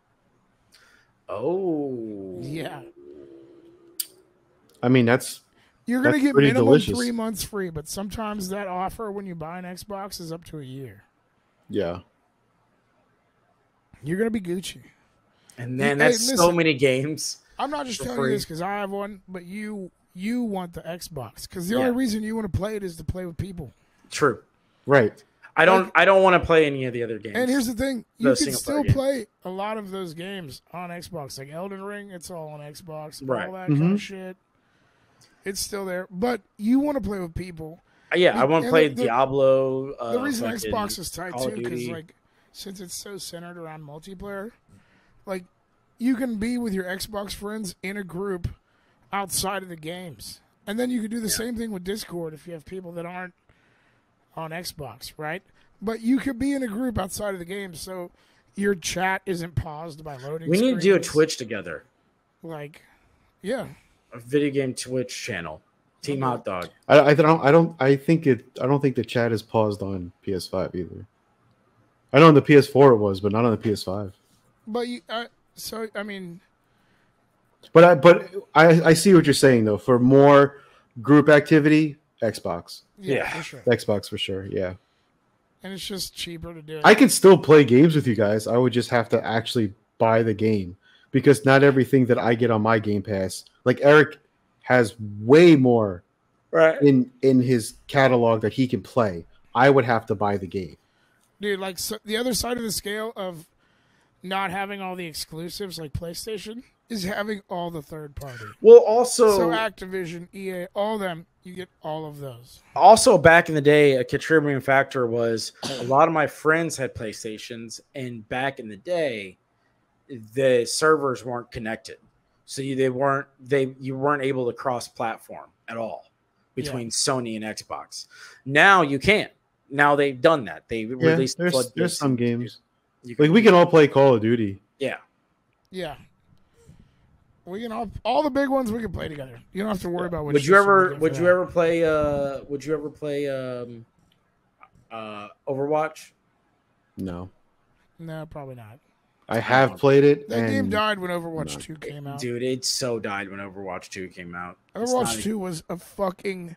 Speaker 1: Oh.
Speaker 2: Yeah.
Speaker 3: I mean,
Speaker 2: you're going to get minimum 3 months free, but sometimes that offer when you buy an Xbox is up to a year.
Speaker 3: Yeah.
Speaker 2: You're going to be Gucci.
Speaker 1: And then that's so many games.
Speaker 2: I'm not just telling you this because I have one, but you want the Xbox because the only reason you want to play it is to play with people.
Speaker 1: True.
Speaker 3: Right.
Speaker 1: I don't want to play any of the other games.
Speaker 2: And here's the thing. You can still play a lot of those games on Xbox. Like Elden Ring, it's all on Xbox.
Speaker 1: Right.
Speaker 2: All that kind of shit. It's still there. But you want to play with people.
Speaker 1: Yeah, I want to play Diablo.
Speaker 2: The reason Xbox is tight, too, because, like, since it's so centered around multiplayer, like, you can be with your Xbox friends in a group outside of the games. And then you can do the same thing with Discord if you have people that aren't on Xbox, right? But you could be in a group outside of the game, so your chat isn't paused by loading.
Speaker 1: We need to do a Twitch together.
Speaker 2: Like, yeah,
Speaker 1: a video game Twitch channel. Team Hot Dog.
Speaker 3: I don't think the chat is paused on PS5 either. I know on the PS4 it was, but not on the PS5.
Speaker 2: But I mean,
Speaker 3: but I see what you're saying though. For more group activity, Xbox.
Speaker 2: Yeah, for sure.
Speaker 3: Xbox for sure. Yeah.
Speaker 2: And it's just cheaper to do it.
Speaker 3: I can still play games with you guys. I would just have to actually buy the game because not everything that I get on my Game Pass, like Eric has way more in his catalog that he can play. I would have to buy the game.
Speaker 2: Dude, like the other side of the scale of not having all the exclusives like PlayStation is having all the third party.
Speaker 1: Well, also
Speaker 2: so Activision, EA, all them, you get all of those.
Speaker 1: Also, back in the day, a contributing factor was a lot of my friends had PlayStations, and back in the day, the servers weren't connected, so you weren't able to cross-platform at all between Sony and Xbox. Now you can. Now they've done that. They released.
Speaker 3: There's some games like we can all play Call of Duty.
Speaker 2: Yeah. We can all the big ones we can play together. You don't have to worry about what.
Speaker 1: Would you ever play Overwatch?
Speaker 3: No,
Speaker 2: probably not.
Speaker 3: I have played it.
Speaker 2: That game died when Overwatch 2 came out.
Speaker 1: Dude, it so died when Overwatch 2 came out.
Speaker 2: Overwatch 2 was a fucking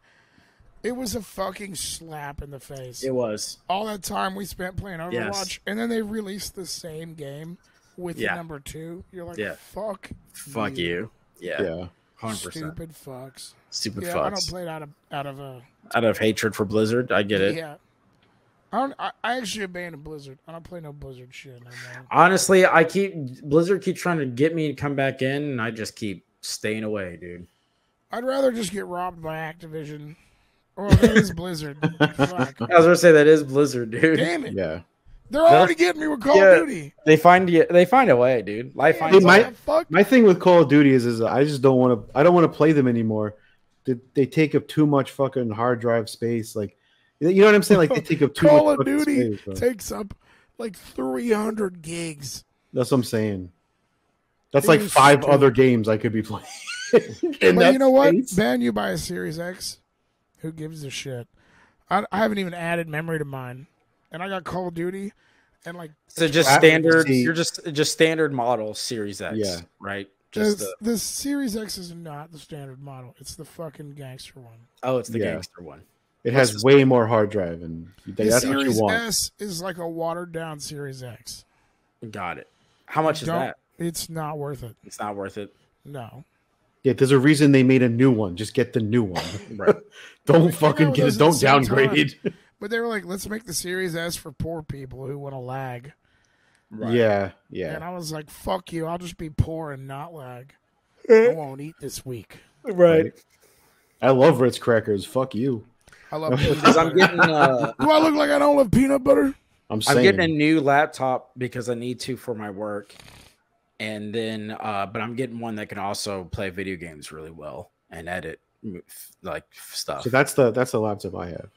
Speaker 2: slap in the face.
Speaker 1: It was.
Speaker 2: All that time we spent playing Overwatch, and then they released the same game with number 2. You're like, fuck
Speaker 1: you. Yeah. 100%.
Speaker 2: Stupid fucks.
Speaker 1: Stupid fucks.
Speaker 2: I don't play it
Speaker 1: out of hatred for Blizzard. I get it.
Speaker 2: Yeah. I actually abandoned Blizzard. I don't play no Blizzard shit no more.
Speaker 1: Honestly, Blizzard keeps trying to get me to come back in, and I just keep staying away, dude.
Speaker 2: I'd rather just get robbed by Activision. Or that is Blizzard. Fuck.
Speaker 1: I was gonna say that is Blizzard, dude.
Speaker 2: Damn it.
Speaker 3: Yeah.
Speaker 2: They're already getting me with Call of Duty.
Speaker 1: They find a way, dude. My
Speaker 3: thing with Call of Duty is I just don't want to play them anymore. They take up too much fucking hard drive space. Like, you know what I'm saying? Like they take up too
Speaker 2: Call
Speaker 3: much
Speaker 2: of Duty
Speaker 3: space,
Speaker 2: takes up like 300 gigs.
Speaker 3: That's what I'm saying. That's like 5 other games I could be playing.
Speaker 2: But you know what? Ben, you buy a Series X. Who gives a shit? I haven't even added memory to mine, and I got Call of Duty, and like
Speaker 1: so just standard. You're just standard model Series X, right? Just
Speaker 2: the Series X is not the standard model. It's the fucking gangster one.
Speaker 1: Oh, it's the gangster one.
Speaker 3: It has way more hard drive, and that's what you want.
Speaker 2: Series S is like a watered down Series X.
Speaker 1: Got it. How much is that?
Speaker 2: It's not worth it.
Speaker 1: It's not worth it.
Speaker 2: No.
Speaker 3: Yeah, there's a reason they made a new one. Just get the new one. Right. Don't fucking get it. Don't downgrade.
Speaker 2: But they were like, let's make the Series S for poor people who want to lag.
Speaker 3: Right. Yeah.
Speaker 2: And I was like, fuck you. I'll just be poor and not lag. I won't eat this week.
Speaker 1: Right.
Speaker 3: I love Ritz crackers. Fuck you.
Speaker 2: I love peanut butter.
Speaker 1: I'm getting, do
Speaker 2: I look like I don't love peanut butter?
Speaker 3: I'm
Speaker 1: getting a new laptop because I need to for my work. And then, but I'm getting one that can also play video games really well and edit like stuff.
Speaker 3: So that's the laptop I have.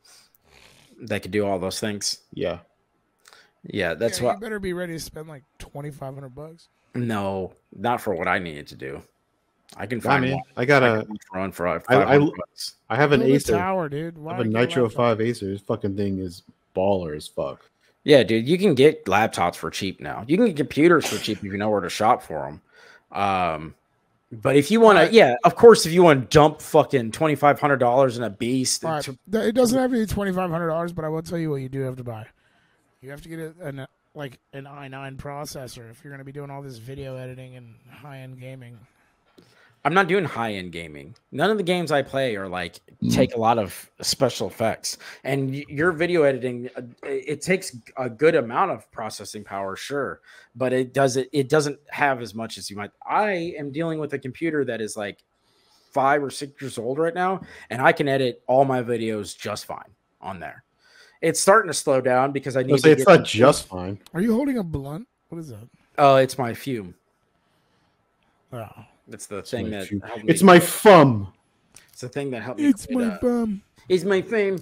Speaker 1: That can do all those things.
Speaker 3: Yeah.
Speaker 1: That's what.
Speaker 2: You better be ready to spend like $2,500.
Speaker 1: No, not for what I needed to do. I can find one.
Speaker 3: I got a
Speaker 1: run for $500.
Speaker 3: I have an Acer.
Speaker 2: Tower, dude.
Speaker 3: I have a Nitro 5 Acer. This fucking thing is baller as fuck.
Speaker 1: Yeah, dude, you can get laptops for cheap now. You can get computers for cheap if you know where to shop for them. But if you want to, of course, if you want to dump fucking $2,500 in a beast,
Speaker 2: it doesn't have to be $2,500. But I will tell you what you do have to buy. You have to get like an i9 processor if you're going to be doing all this video editing and high-end gaming.
Speaker 1: I'm not doing high-end gaming. None of the games I play are like take a lot of special effects. And your video editing, it takes a good amount of processing power, sure, but it doesn't have as much as you might. I am dealing with a computer that is like 5 or 6 years old right now, and I can edit all my videos just fine on there. It's starting to slow down because I need to
Speaker 3: it's not just fine.
Speaker 2: Are you holding a blunt? What is that?
Speaker 1: Oh, it's my fume.
Speaker 2: Oh.
Speaker 1: It's the thing that helped me.
Speaker 3: It's my thumb.
Speaker 1: It's the thing that helped me.
Speaker 2: It's my thumb.
Speaker 1: It's my fame.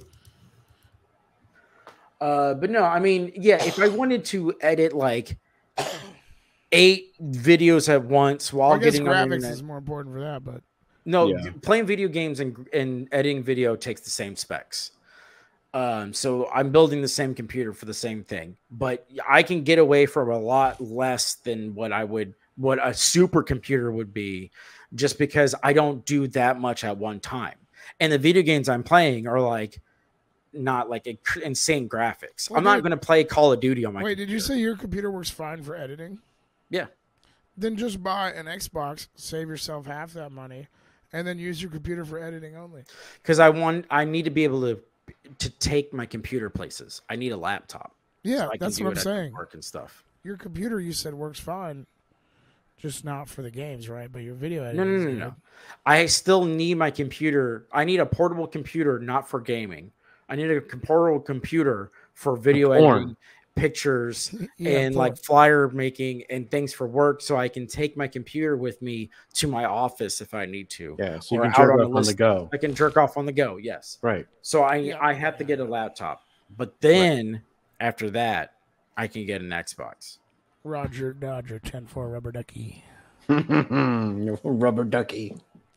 Speaker 1: But no, I mean, yeah, if I wanted to edit like 8 videos at once while getting on the
Speaker 2: graphics
Speaker 1: internet,
Speaker 2: is more important for that, but
Speaker 1: no, playing video games and editing video takes the same specs. So I'm building the same computer for the same thing, but I can get away from a lot less than what a supercomputer would be, just because I don't do that much at one time. And the video games I'm playing are like not like insane graphics. I'm not going to play Call of Duty on my computer.
Speaker 2: Did you say your computer works fine for editing?
Speaker 1: Yeah.
Speaker 2: Then just buy an Xbox, save yourself half that money, and then use your computer for editing only.
Speaker 1: Because I need to be able to take my computer places. I need a laptop.
Speaker 2: Yeah, so that's what I'm saying.
Speaker 1: Work and stuff.
Speaker 2: Your computer, you said, works fine, just not for the games, right? But your video editing.
Speaker 1: No. I still need my computer. I need a portable computer, not for gaming. I need a portable computer for video editing, pictures, and like flyer making and things for work, so I can take my computer with me to my office if I need to.
Speaker 3: Yeah, so you can jerk off on the go.
Speaker 1: I can jerk off on the go, yes.
Speaker 3: Right.
Speaker 1: So I have to get a laptop. But then after that, I can get an Xbox.
Speaker 2: Roger Dodger 10-4 rubber ducky.
Speaker 3: Rubber ducky.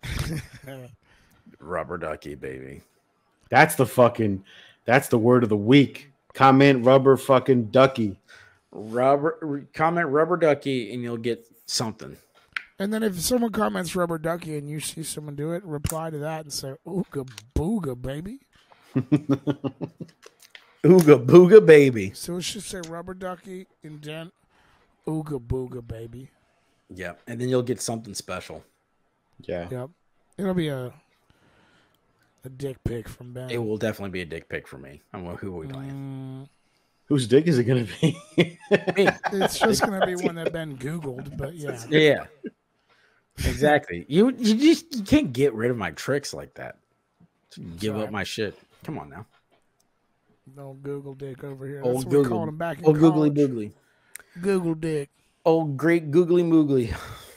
Speaker 1: Rubber ducky, baby.
Speaker 3: That's the word of the week. Comment rubber fucking ducky.
Speaker 1: Comment rubber ducky and you'll get something.
Speaker 2: And then if someone comments rubber ducky and you see someone do it, reply to that and say, ooga booga, baby.
Speaker 1: Ooga booga, baby.
Speaker 2: So it should say rubber ducky, indent, ooga booga, baby.
Speaker 1: Yeah, and then you'll get something special.
Speaker 3: Yeah.
Speaker 2: Yep. It'll be a dick pic from Ben.
Speaker 1: It will definitely be a dick pic for me. I don't know who are we playing.
Speaker 3: Whose dick is it going to be?
Speaker 2: It's just going to be one that Ben Googled, but yeah.
Speaker 1: Yeah. Exactly. You can't get rid of my tricks like that. Give up my shit. Come on now.
Speaker 2: No Google dick over here.
Speaker 1: Old
Speaker 2: That's what
Speaker 1: Google.
Speaker 2: we called him back in
Speaker 1: Old
Speaker 2: college.
Speaker 1: googly boogly.
Speaker 2: Google dick.
Speaker 1: Old great googly moogly.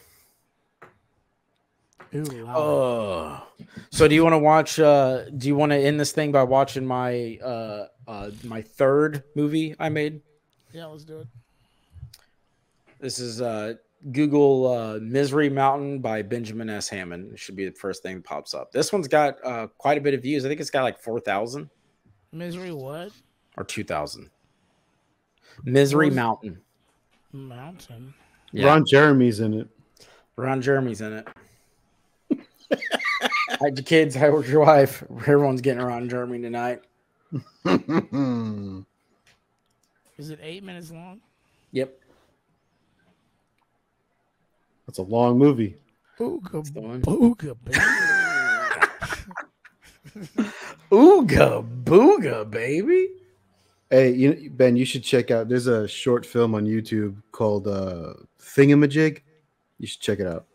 Speaker 2: Ooh,
Speaker 1: so do you want to watch? Do you want to end this thing by watching my my third movie I made?
Speaker 2: Yeah, let's do it.
Speaker 1: This is Google Misery Mountain by Benjamin S. Hammond. It should be the first thing that pops up. This one's got quite a bit of views. I think it's got like 4,000.
Speaker 2: Misery what?
Speaker 1: Or 2,000. Misery Mountain.
Speaker 2: Mountain.
Speaker 1: Yeah.
Speaker 3: Ron Jeremy's in it.
Speaker 1: Ron Jeremy's in it. How'd your kids? How was your wife? Everyone's getting Ron Jeremy tonight.
Speaker 2: Is it 8 minutes long?
Speaker 1: Yep.
Speaker 3: That's a long movie.
Speaker 2: Ooga booga, baby.
Speaker 1: Ooga booga, baby.
Speaker 3: Hey, Ben, you should check out. There's a short film on YouTube called Thingamajig. You should check it out.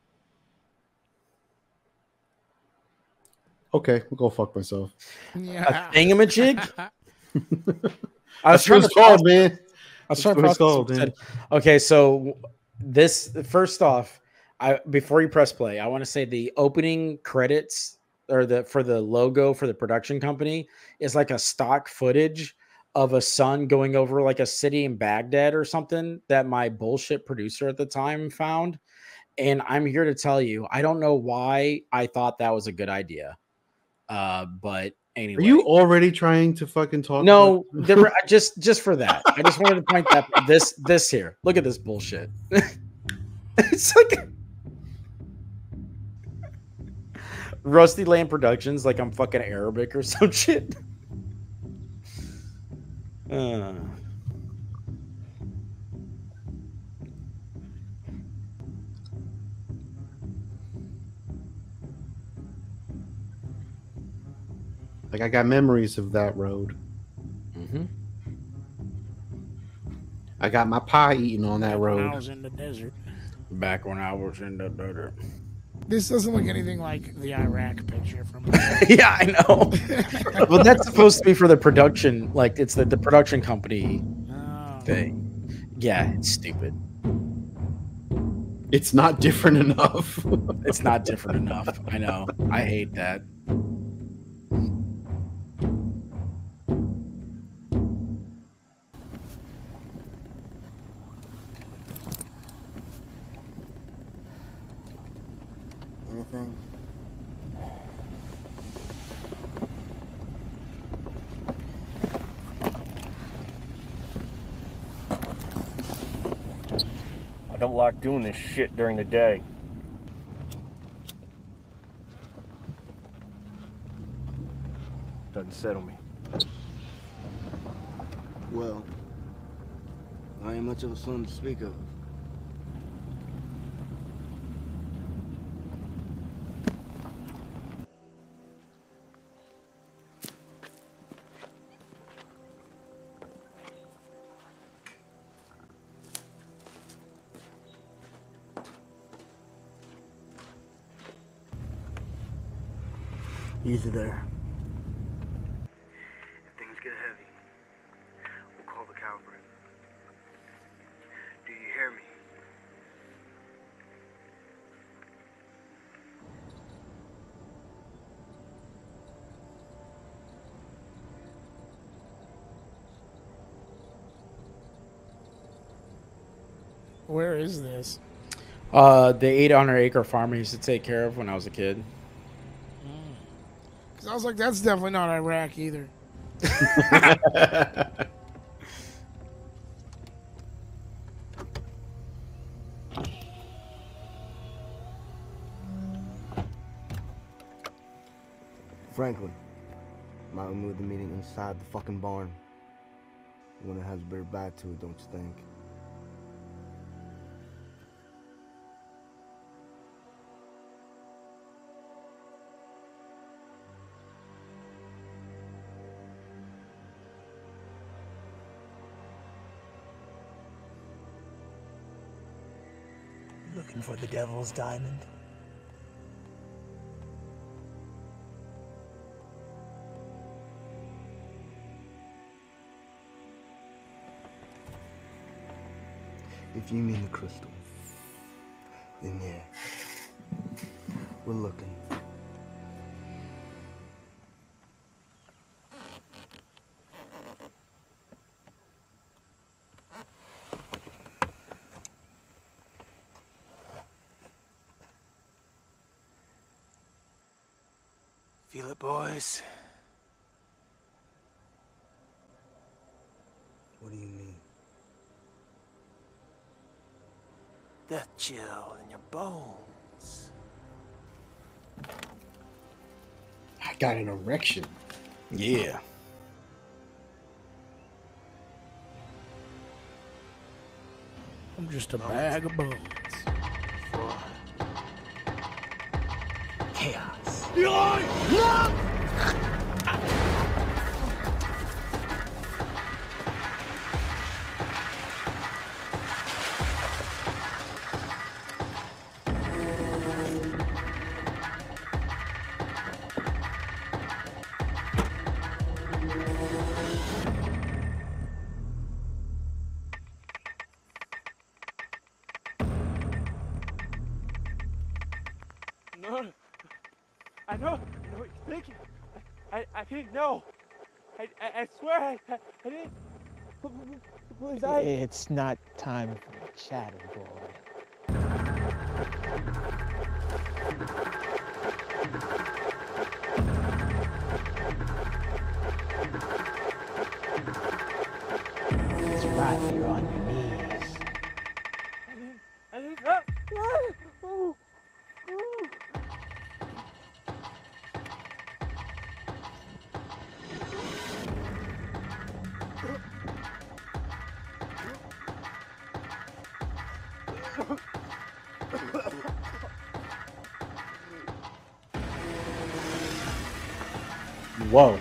Speaker 3: Okay, we'll go fuck myself.
Speaker 2: Yeah.
Speaker 1: A thingamajig?
Speaker 3: That's what it's called, man.
Speaker 1: I was trying to process man. Okay, so this first off, before you press play, I want to say the opening credits or for the logo for the production company is like a stock footage of a sun going over like a city in Baghdad or something that my bullshit producer at the time found. And I'm here to tell you, I don't know why I thought that was a good idea. But anyway,
Speaker 3: are you already trying to fucking talk?
Speaker 1: No, just for that. I just wanted to point that this here. Look at this bullshit. It's like Rusty Land Productions, like I'm fucking Arabic or some shit.
Speaker 3: Like I got memories of that road.
Speaker 1: Mm-hmm.
Speaker 3: I got my pie eaten on that
Speaker 2: When I
Speaker 3: road.
Speaker 2: was in the desert.
Speaker 1: Back when I was in the desert.
Speaker 2: This doesn't look anything like the Iraq picture from.
Speaker 1: Yeah, I know. Well, that's supposed to be for the production. Like it's the production company thing. Yeah, it's stupid.
Speaker 3: It's not different enough.
Speaker 1: It's not different enough. I know. I hate that.
Speaker 8: Anything?
Speaker 9: I don't like doing this shit during the day. Doesn't settle me.
Speaker 8: Well, I ain't much of a son to speak of. Easy there. If things get heavy, we'll call the cavalry. Do you hear me?
Speaker 2: Where is this?
Speaker 1: The 800-acre farm I used to take care of when I was a kid.
Speaker 2: Because I was like, that's definitely not Iraq either.
Speaker 8: Franklin, might we move the meeting inside the fucking barn? One that has a better back to it, don't you think?
Speaker 10: Looking for the devil's diamond?
Speaker 8: If you mean the crystal, then yeah, we're looking.
Speaker 10: Feel it, boys?
Speaker 8: What do you mean?
Speaker 10: Death chill in your bones.
Speaker 3: I got an erection.
Speaker 1: Yeah.
Speaker 2: I'm just a bag of bones.
Speaker 10: Chaos.
Speaker 9: No, I know what you're thinking. I didn't know. I swear I didn't. Please,
Speaker 10: It's not time for chatter, boy. It's right, you're on your knees.
Speaker 9: I didn't. Oh.
Speaker 3: Whoa.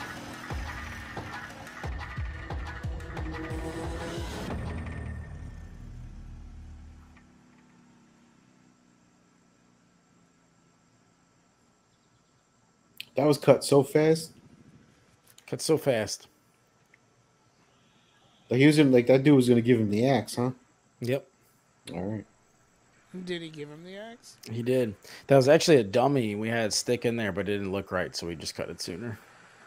Speaker 3: That was cut so fast.
Speaker 1: Cut so fast.
Speaker 3: Like he was in, like that dude was gonna give him the axe, huh?
Speaker 1: Yep.
Speaker 3: All right.
Speaker 2: Did he give him the axe?
Speaker 1: He did. That was actually a dummy. We had a stick in there, but it didn't look right, so we just cut it sooner.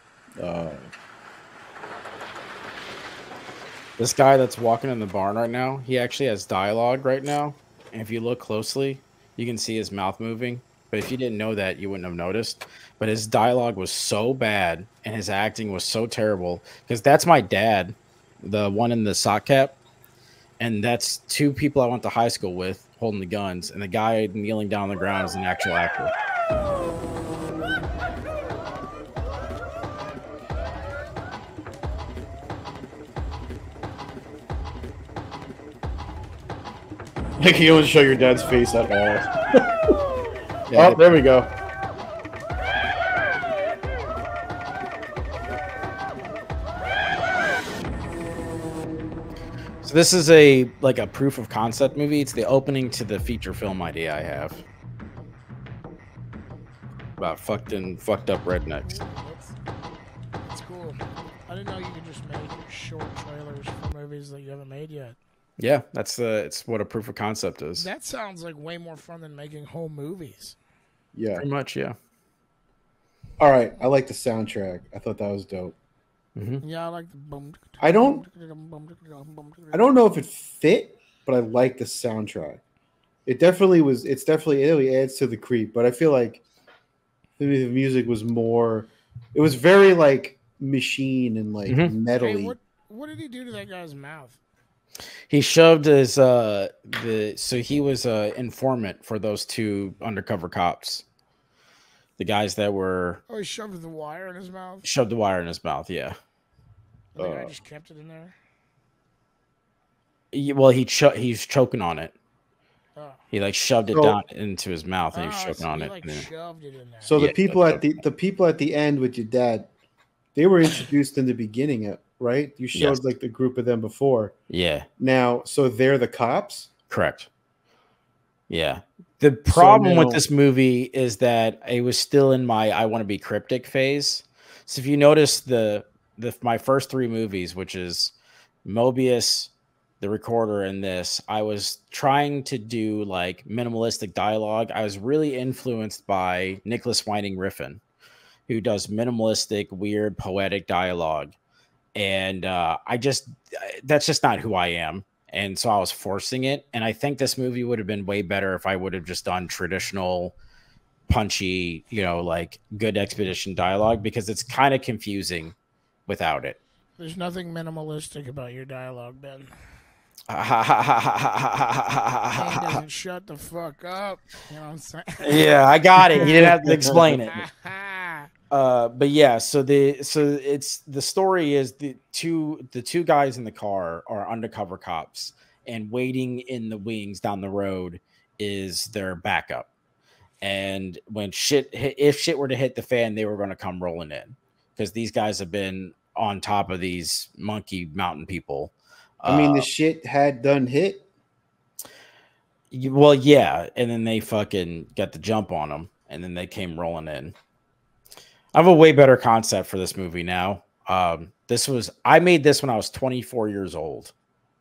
Speaker 1: This guy that's walking in the barn right now, he actually has dialogue right now. And if you look closely, you can see his mouth moving. But if you didn't know that, you wouldn't have noticed. But his dialogue was so bad and his acting was so terrible. Because that's my dad, the one in the sock cap. And that's two people I went to high school with holding the guns. And the guy kneeling down on the ground is an actual actor.
Speaker 3: Like you don't show your dad's face at all. Yeah, oh, there we go.
Speaker 1: So this is a proof of concept movie. It's the opening to the feature film idea I have about fucked up rednecks.
Speaker 2: That's cool. I didn't know you could just make short trailers for movies that you haven't made yet.
Speaker 1: Yeah, it's what a proof of concept is.
Speaker 2: That sounds like way more fun than making whole movies.
Speaker 3: Yeah,
Speaker 1: pretty much. Yeah.
Speaker 3: All right, I like the soundtrack. I thought that was dope.
Speaker 1: Mm-hmm.
Speaker 2: Yeah, I like the boom.
Speaker 3: I don't know if it fit, but I like the soundtrack. It definitely adds to the creep, but I feel like the music was more. It was very like machine and like metally.
Speaker 2: Hey, what did he do to that guy's mouth?
Speaker 1: He shoved his so he was a informant for those two undercover cops. The guys that were
Speaker 2: he shoved the wire in his mouth.
Speaker 1: Shoved the wire in his mouth, yeah.
Speaker 2: The guy just kept it in there.
Speaker 1: Well, he's choking on it. Oh. He like shoved it down into his mouth and he was choking on it.
Speaker 2: Like shoved it in there.
Speaker 3: So the people at the end with your dad, they were introduced in the beginning, right? You showed like the group of them before.
Speaker 1: Yeah.
Speaker 3: Now, so they're the cops?
Speaker 1: Correct. Yeah. The problem with this movie is that it was still in my I want to be cryptic phase. So if you notice my first three movies, which is Mobius, The Recorder, and this, I was trying to do like minimalistic dialogue. I was really influenced by Nicholas Winding Refn, who does minimalistic, weird, poetic dialogue. And that's just not who I am. And so I was forcing it. And I think this movie would have been way better if I would have just done traditional, punchy, like good expedition dialogue, because it's kind of confusing without it.
Speaker 2: There's nothing minimalistic about your dialogue, Ben. He doesn't shut the fuck up. You know what I'm saying?
Speaker 1: Yeah, I got it. You didn't have to explain it. But yeah, so the story is the two guys in the car are undercover cops, and waiting in the wings down the road is their backup. And when if shit were to hit the fan, they were going to come rolling in, because these guys have been on top of these monkey mountain people.
Speaker 3: I mean, the shit had done hit.
Speaker 1: Well, yeah, and then they fucking got the jump on them, and then they came rolling in. I have a way better concept for this movie now. I made this when I was 24 years old.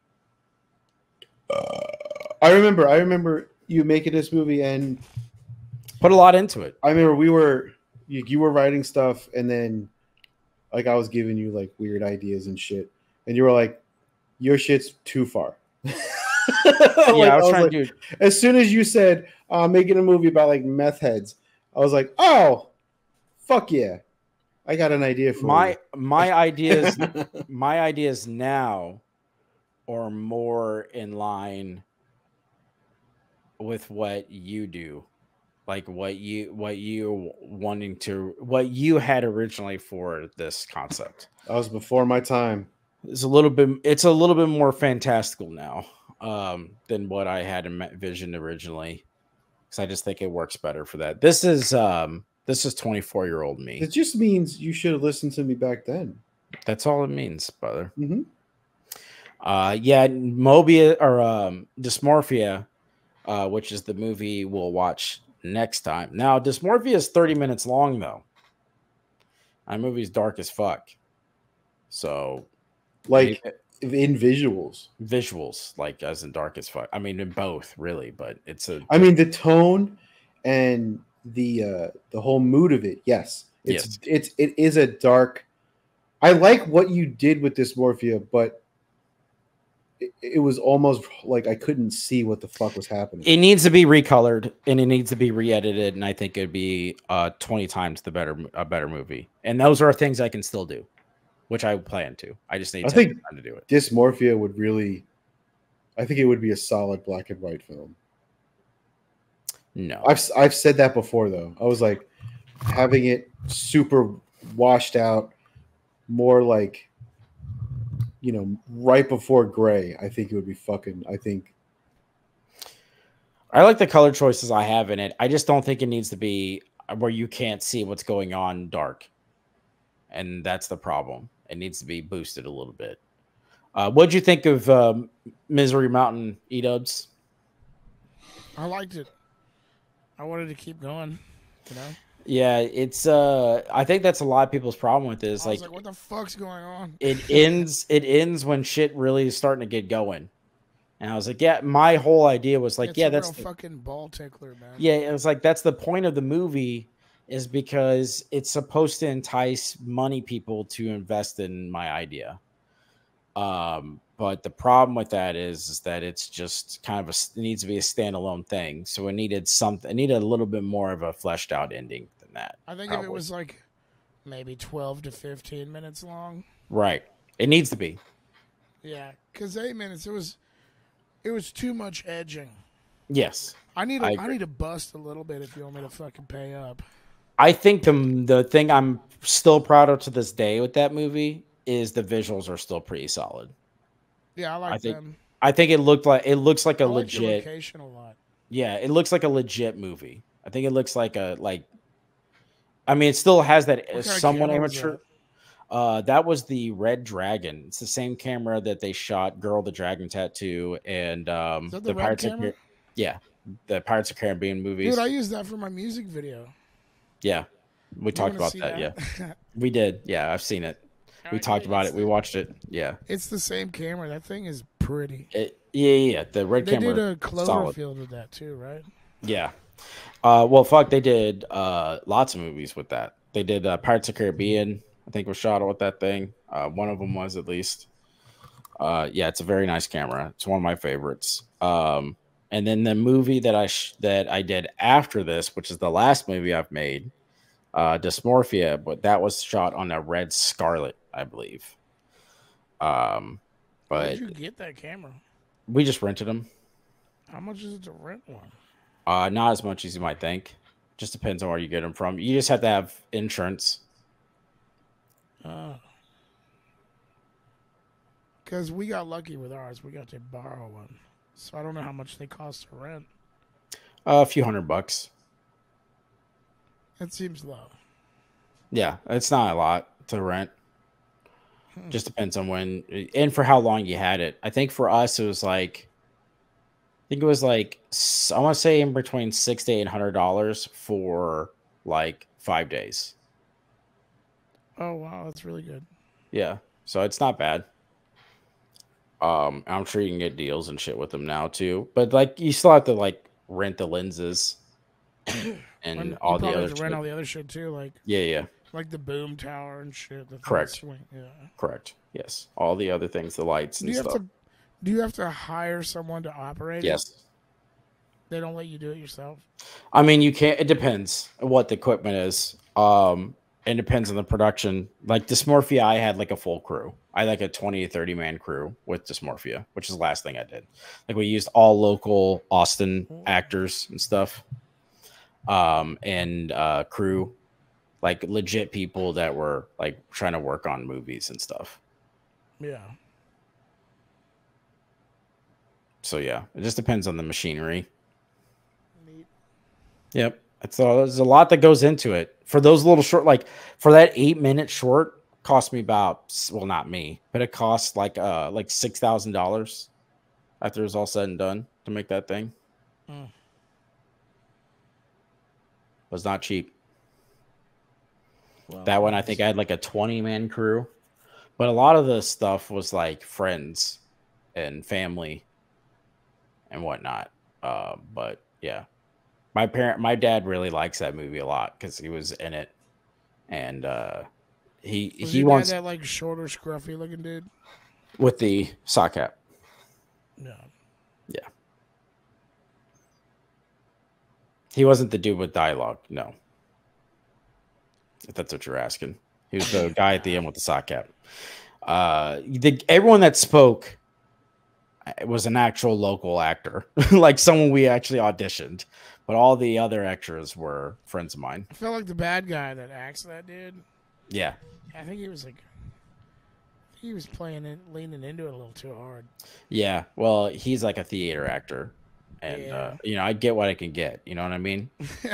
Speaker 3: I remember you making this movie and
Speaker 1: put a lot into it.
Speaker 3: I remember you were writing stuff, and then like I was giving you like weird ideas and shit, and you were like, "Your shit's too far."
Speaker 1: Yeah, I was trying to do.
Speaker 3: As soon as you said making a movie about like meth heads, I was like, "Oh, fuck yeah, I got an idea for you."
Speaker 1: My ideas. My ideas now are more in line with what you do, like what you had originally for this concept.
Speaker 3: That was before my time.
Speaker 1: It's a little bit more fantastical now than what I had envisioned originally, because I just think it works better for that. This This is 24-year-old me.
Speaker 3: It just means you should have listened to me back then.
Speaker 1: That's all it means, brother.
Speaker 3: Mm-hmm.
Speaker 1: Yeah, Mobia or Dysmorphia, which is the movie we'll watch next time. Now, Dysmorphia is 30 minutes long, though. That movie's dark as fuck. So,
Speaker 3: like in
Speaker 1: visuals, like as in dark as fuck. I mean, in both, really, but it's a.
Speaker 3: I mean, the tone and the whole mood of it. Yes, it is a dark. I like what you did with Dysmorphia, but it was almost like I couldn't see what the fuck was happening.
Speaker 1: It needs to be recolored and it needs to be re-edited, and I think it'd be 20 times a better movie. And those are things I can still do, which I plan to. I just need time to do it.
Speaker 3: Dysmorphia would really, I think it would be a solid black and white film.
Speaker 1: No,
Speaker 3: I've said that before though. I was like, having it super washed out, more like, you know, right before gray. I think it would be fucking.
Speaker 1: I like the color choices I have in it. I just don't think it needs to be where you can't see what's going on dark, and that's the problem. It needs to be boosted a little bit. What'd you think of Misery Mountain, Edubz?
Speaker 2: I liked it. I wanted to keep going, you know?
Speaker 1: Yeah, it's I think that's a lot of people's problem with this.
Speaker 2: Like, what the fuck's going on?
Speaker 1: It ends when shit really is starting to get going. And I was like, yeah, my whole idea was like,
Speaker 2: it's
Speaker 1: yeah,
Speaker 2: a
Speaker 1: that's
Speaker 2: real fucking ball tickler, man.
Speaker 1: Yeah, it was like that's the point of the movie, is because it's supposed to entice money people to invest in my idea. But the problem with that is that it's just kind of it needs to be a standalone thing. So it needed a little bit more of a fleshed out ending than that.
Speaker 2: I think if it was like maybe 12 to 15 minutes long.
Speaker 1: Right. It needs to be.
Speaker 2: Yeah, because 8 minutes, it was too much edging.
Speaker 1: Yes.
Speaker 2: I need to bust a little bit if you want me to fucking pay up.
Speaker 1: I think the thing I'm still proud of to this day with that movie is the visuals are still pretty solid.
Speaker 2: Yeah, I think them.
Speaker 1: I think it looks like a legit.
Speaker 2: The location a lot.
Speaker 1: Yeah, it looks like a legit movie. I think it looks like I mean, it still has that somewhat amateur. That was the Red Dragon. It's the same camera that they shot Girl the Dragon Tattoo and
Speaker 2: the Pirates of Caribbean.
Speaker 1: Yeah, the Pirates of Caribbean movies.
Speaker 2: Dude, I used that for my music video.
Speaker 1: Yeah, we talked about that. Yeah, we did. Yeah, I've seen it. We talked about it. We watched it. Yeah,
Speaker 2: it's the same camera. That thing is pretty.
Speaker 1: Yeah. The red camera.
Speaker 2: They did a Cloverfield with that too, right?
Speaker 1: Yeah. Well, fuck, they did lots of movies with that. They did Pirates of the Caribbean. I think was shot with that thing. One of them was at least. Yeah, it's a very nice camera. It's one of my favorites. And then the movie that I did after this, which is the last movie I've made, Dysmorphia, but that was shot on a Red Scarlet, I believe. But
Speaker 2: where did you get that camera?
Speaker 1: We just rented them.
Speaker 2: How much is it to rent one?
Speaker 1: Not as much as you might think. Just depends on where you get them from. You just have to have insurance.
Speaker 2: Because we got lucky with ours. We got to borrow one. So I don't know how much they cost to rent.
Speaker 1: A few $100.
Speaker 2: That seems low.
Speaker 1: Yeah, it's not a lot to rent. Just depends on when and for how long you had it. I think for us it was like, I want to say in between $600 to $800 for like 5 days.
Speaker 2: Oh wow, that's really good.
Speaker 1: Yeah, so it's not bad. I'm sure you can get deals and shit with them now too, but like you still have to like rent the lenses and all the other
Speaker 2: rent all the other shit too, like
Speaker 1: yeah,
Speaker 2: like the boom tower and shit.
Speaker 1: Correct.
Speaker 2: Yeah.
Speaker 1: Correct. Yes, all the other things, the lights and stuff.
Speaker 2: Do you have to hire someone to operate it?
Speaker 1: Yes.
Speaker 2: They don't let you do it yourself?
Speaker 1: I mean, you can't. It depends what the equipment is. It depends on the production. Like Dysmorphia, I had like a full crew. I had like a 20 to 30 man crew with Dysmorphia, which is the last thing I did. Like we used all local Austin actors and stuff. And crew, like legit people that were like trying to work on movies and stuff.
Speaker 2: Yeah.
Speaker 1: So yeah, it just depends on the machinery.
Speaker 2: Neat.
Speaker 1: Yep. There's a lot that goes into it for those little short, like for that 8-minute short cost me about, well, not me, but it cost like $6,000 after it was all said and done to make that thing. Was not cheap. Well, that one, I think I had like a 20-man crew, but a lot of the stuff was like friends and family and whatnot. But yeah, my dad really likes that movie a lot because he was in it, and he wants
Speaker 2: that like shorter, scruffy looking dude
Speaker 1: with the sock cap.
Speaker 2: No.
Speaker 1: Yeah. He wasn't the dude with dialogue. No. If that's what you're asking. He was the guy at the end with the sock cap. Everyone that spoke was an actual local actor, like someone we actually auditioned, but all the other extras were friends of mine.
Speaker 2: I felt like the bad guy that acts that dude.
Speaker 1: Yeah.
Speaker 2: I think he was playing it, leaning into it a little too hard.
Speaker 1: Yeah. Well, he's like a theater actor. And,
Speaker 2: yeah.
Speaker 1: I get what I can get. You know what I mean?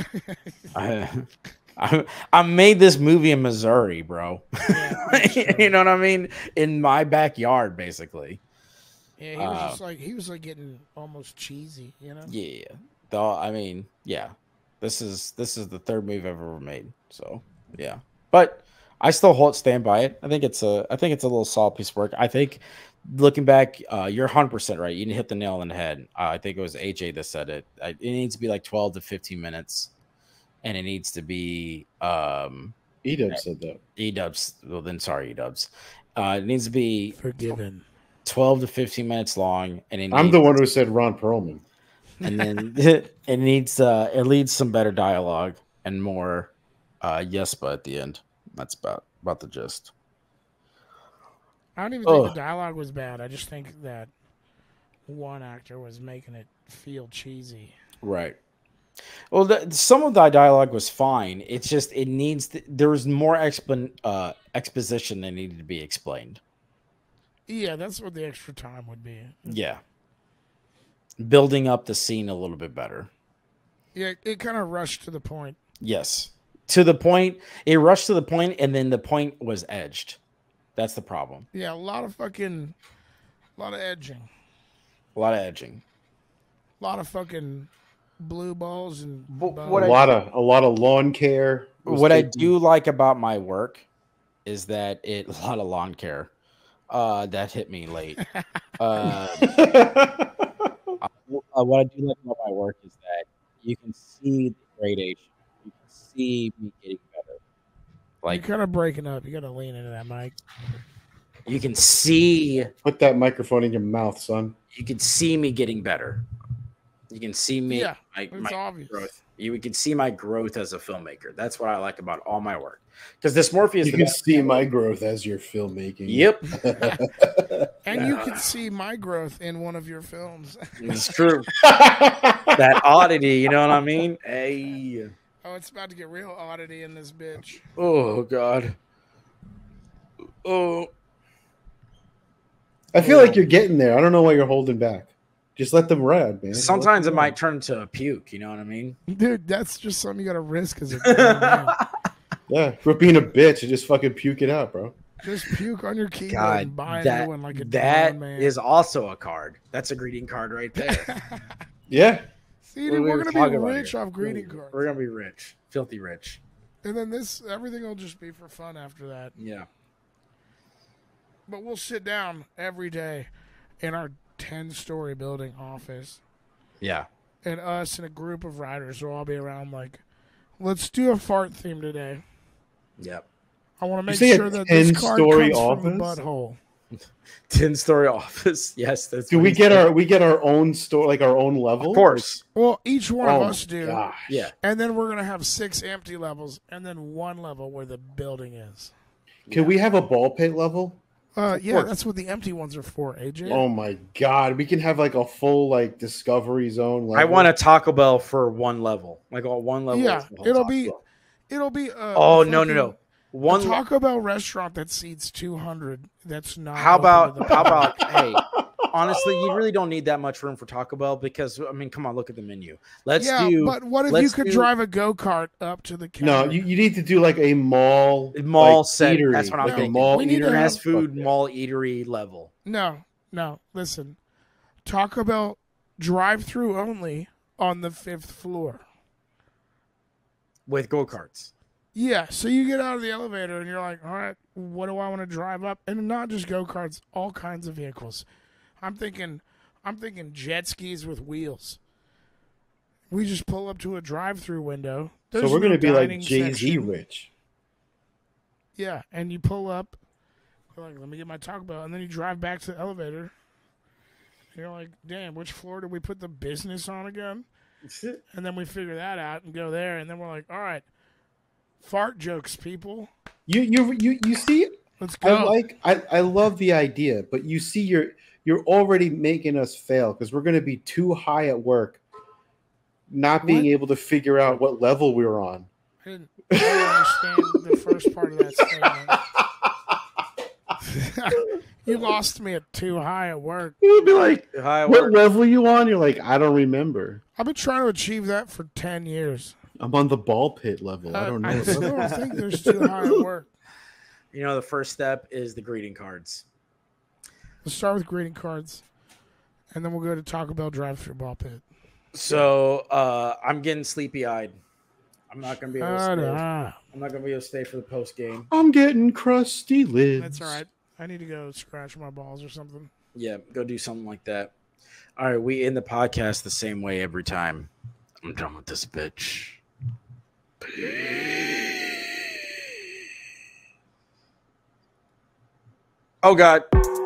Speaker 1: I made this movie in Missouri, bro. Yeah, you know what I mean? In my backyard, basically.
Speaker 2: Yeah, he was just like, getting almost cheesy, you know?
Speaker 1: Yeah. Though, I mean, yeah. This is the third movie I've ever made. So, yeah. But I still stand by it. I think it's a little solid piece of work. I think looking back, you're 100% right. You hit the nail on the head. I think it was Eigh Jay that said it. It needs to be like 12 to 15 minutes. And it needs to be
Speaker 3: Edubz said that.
Speaker 1: Edubz. Well, then sorry, Edubz. It needs to be
Speaker 2: forgiven.
Speaker 1: 12 to 15 minutes long, and
Speaker 3: I'm the one who said Ron Perlman.
Speaker 1: And then it needs some better dialogue and more yespa at the end. That's about the gist.
Speaker 2: I don't even think the dialogue was bad. I just think that one actor was making it feel cheesy.
Speaker 1: Right. Well, some of the dialogue was fine. It's just there was more exposition that needed to be explained.
Speaker 2: Yeah, that's what the extra time would be.
Speaker 1: Yeah. Building up the scene a little bit better.
Speaker 2: Yeah, it kind of rushed to the point.
Speaker 1: Yes. To the point. It rushed to the point, and then the point was edged. That's the problem.
Speaker 2: Yeah, a lot of edging.
Speaker 1: A lot of edging.
Speaker 2: A lot of fucking blue balls and
Speaker 3: a lot of lawn care.
Speaker 1: What I do like about my work is that a lot of lawn care that hit me late. What I do like about my work is that you can see the gradation. You can see me getting better. Like,
Speaker 2: you're kind of breaking up. You got to lean into that mic.
Speaker 1: You can see.
Speaker 3: Put that microphone in your mouth, son.
Speaker 1: You can see me getting better. You can see me.
Speaker 2: Yeah, it's obvious.
Speaker 1: Growth. You can see my growth as a filmmaker. That's what I like about all my work. Because Dysmorphia is.
Speaker 3: You can see my growth as you're filmmaking.
Speaker 1: Yep.
Speaker 2: And you can see my growth in one of your films.
Speaker 1: It's true. That oddity, you know what I mean? Hey.
Speaker 2: Oh, it's about to get real oddity in this bitch.
Speaker 1: Oh God. Oh.
Speaker 3: I feel like you're getting there. I don't know why you're holding back. Just let them ride, man.
Speaker 1: Sometimes it might turn to a puke. You know what I mean?
Speaker 2: Dude, that's just something you got to risk as a
Speaker 3: yeah, for being a bitch, you just fucking puke it out, bro.
Speaker 2: Just puke on your keyboard and buy a new one like a
Speaker 1: that
Speaker 2: man.
Speaker 1: Is also a card. That's a greeting card right there.
Speaker 3: Yeah.
Speaker 2: See, dude, we're gonna be rich off greeting cards.
Speaker 1: We're gonna be rich, filthy rich.
Speaker 2: And then everything will just be for fun after that.
Speaker 1: Yeah.
Speaker 2: But we'll sit down every day in our 10-story building office.
Speaker 1: Yeah.
Speaker 2: And us and a group of writers will all be around like, let's do a fart theme today.
Speaker 1: Yep.
Speaker 2: I want to make sure that this card comes from the butthole.
Speaker 1: 10-story office. Yes, that's.
Speaker 3: Do we get our own store, like our own level?
Speaker 1: Of course.
Speaker 2: Well, each one of us do.
Speaker 3: Gosh.
Speaker 1: Yeah.
Speaker 2: And then we're gonna have 6 empty levels, and then one level where the building is.
Speaker 3: Can we have a ball pit level?
Speaker 2: Yeah, that's what the empty ones are for, Eigh Jay.
Speaker 3: Oh my God, we can have like a full like discovery zone level.
Speaker 1: I want a Taco Bell for one level, like one level.
Speaker 2: Yeah, it'll be.
Speaker 1: Oh no.
Speaker 2: One Taco Bell restaurant that seats 200. That's not.
Speaker 1: How about hey, honestly, you really don't need that much room for Taco Bell because I mean, come on, look at the menu.
Speaker 2: But what if you could drive a go-kart up to the counter?
Speaker 3: No, you need to do like a mall
Speaker 1: like,
Speaker 3: set.
Speaker 1: Eatery, that's what I'm thinking.
Speaker 3: Mall
Speaker 1: we need
Speaker 3: eatery.
Speaker 1: a fast food mall eatery level.
Speaker 2: No. Listen, Taco Bell drive-through only on the 5th floor
Speaker 1: with go-karts.
Speaker 2: Yeah, so you get out of the elevator and you're like, all right, what do I want to drive up? And not just go-karts, all kinds of vehicles. I'm thinking jet skis with wheels. We just pull up to a drive-through window.
Speaker 3: So we're going to be like Jay-Z rich.
Speaker 2: Yeah, and you pull up, you're like, let me get my Taco Bell, and then you drive back to the elevator. And you're like, damn, which floor did we put the business on again? And then we figure that out and go there, and then we're like, all right, fart jokes, people.
Speaker 3: You see,
Speaker 2: let's go.
Speaker 3: I love the idea, but you see, you're already making us fail because we're going to be too high at work, not being able to figure out what level we were on.
Speaker 2: I didn't understand the first part of that statement. You lost me at too high at work.
Speaker 3: You'd be like, what level are you on? You're like, I don't remember.
Speaker 2: I've been trying to achieve that for 10 years.
Speaker 3: I'm on the ball pit level. I don't know.
Speaker 2: I still don't think there's too high at work.
Speaker 1: You know, the first step is the greeting cards.
Speaker 2: Let's start with greeting cards, and then we'll go to Taco Bell drive-through ball pit.
Speaker 1: So I'm getting sleepy-eyed. I'm not gonna be able to stay.
Speaker 2: Nah.
Speaker 1: I'm not gonna be able to stay for the post game.
Speaker 3: I'm getting crusty lids.
Speaker 2: That's all right. I need to go scratch my balls or something.
Speaker 1: Yeah, go do something like that. All right, we end the podcast the same way every time. I'm done with this bitch. Oh God.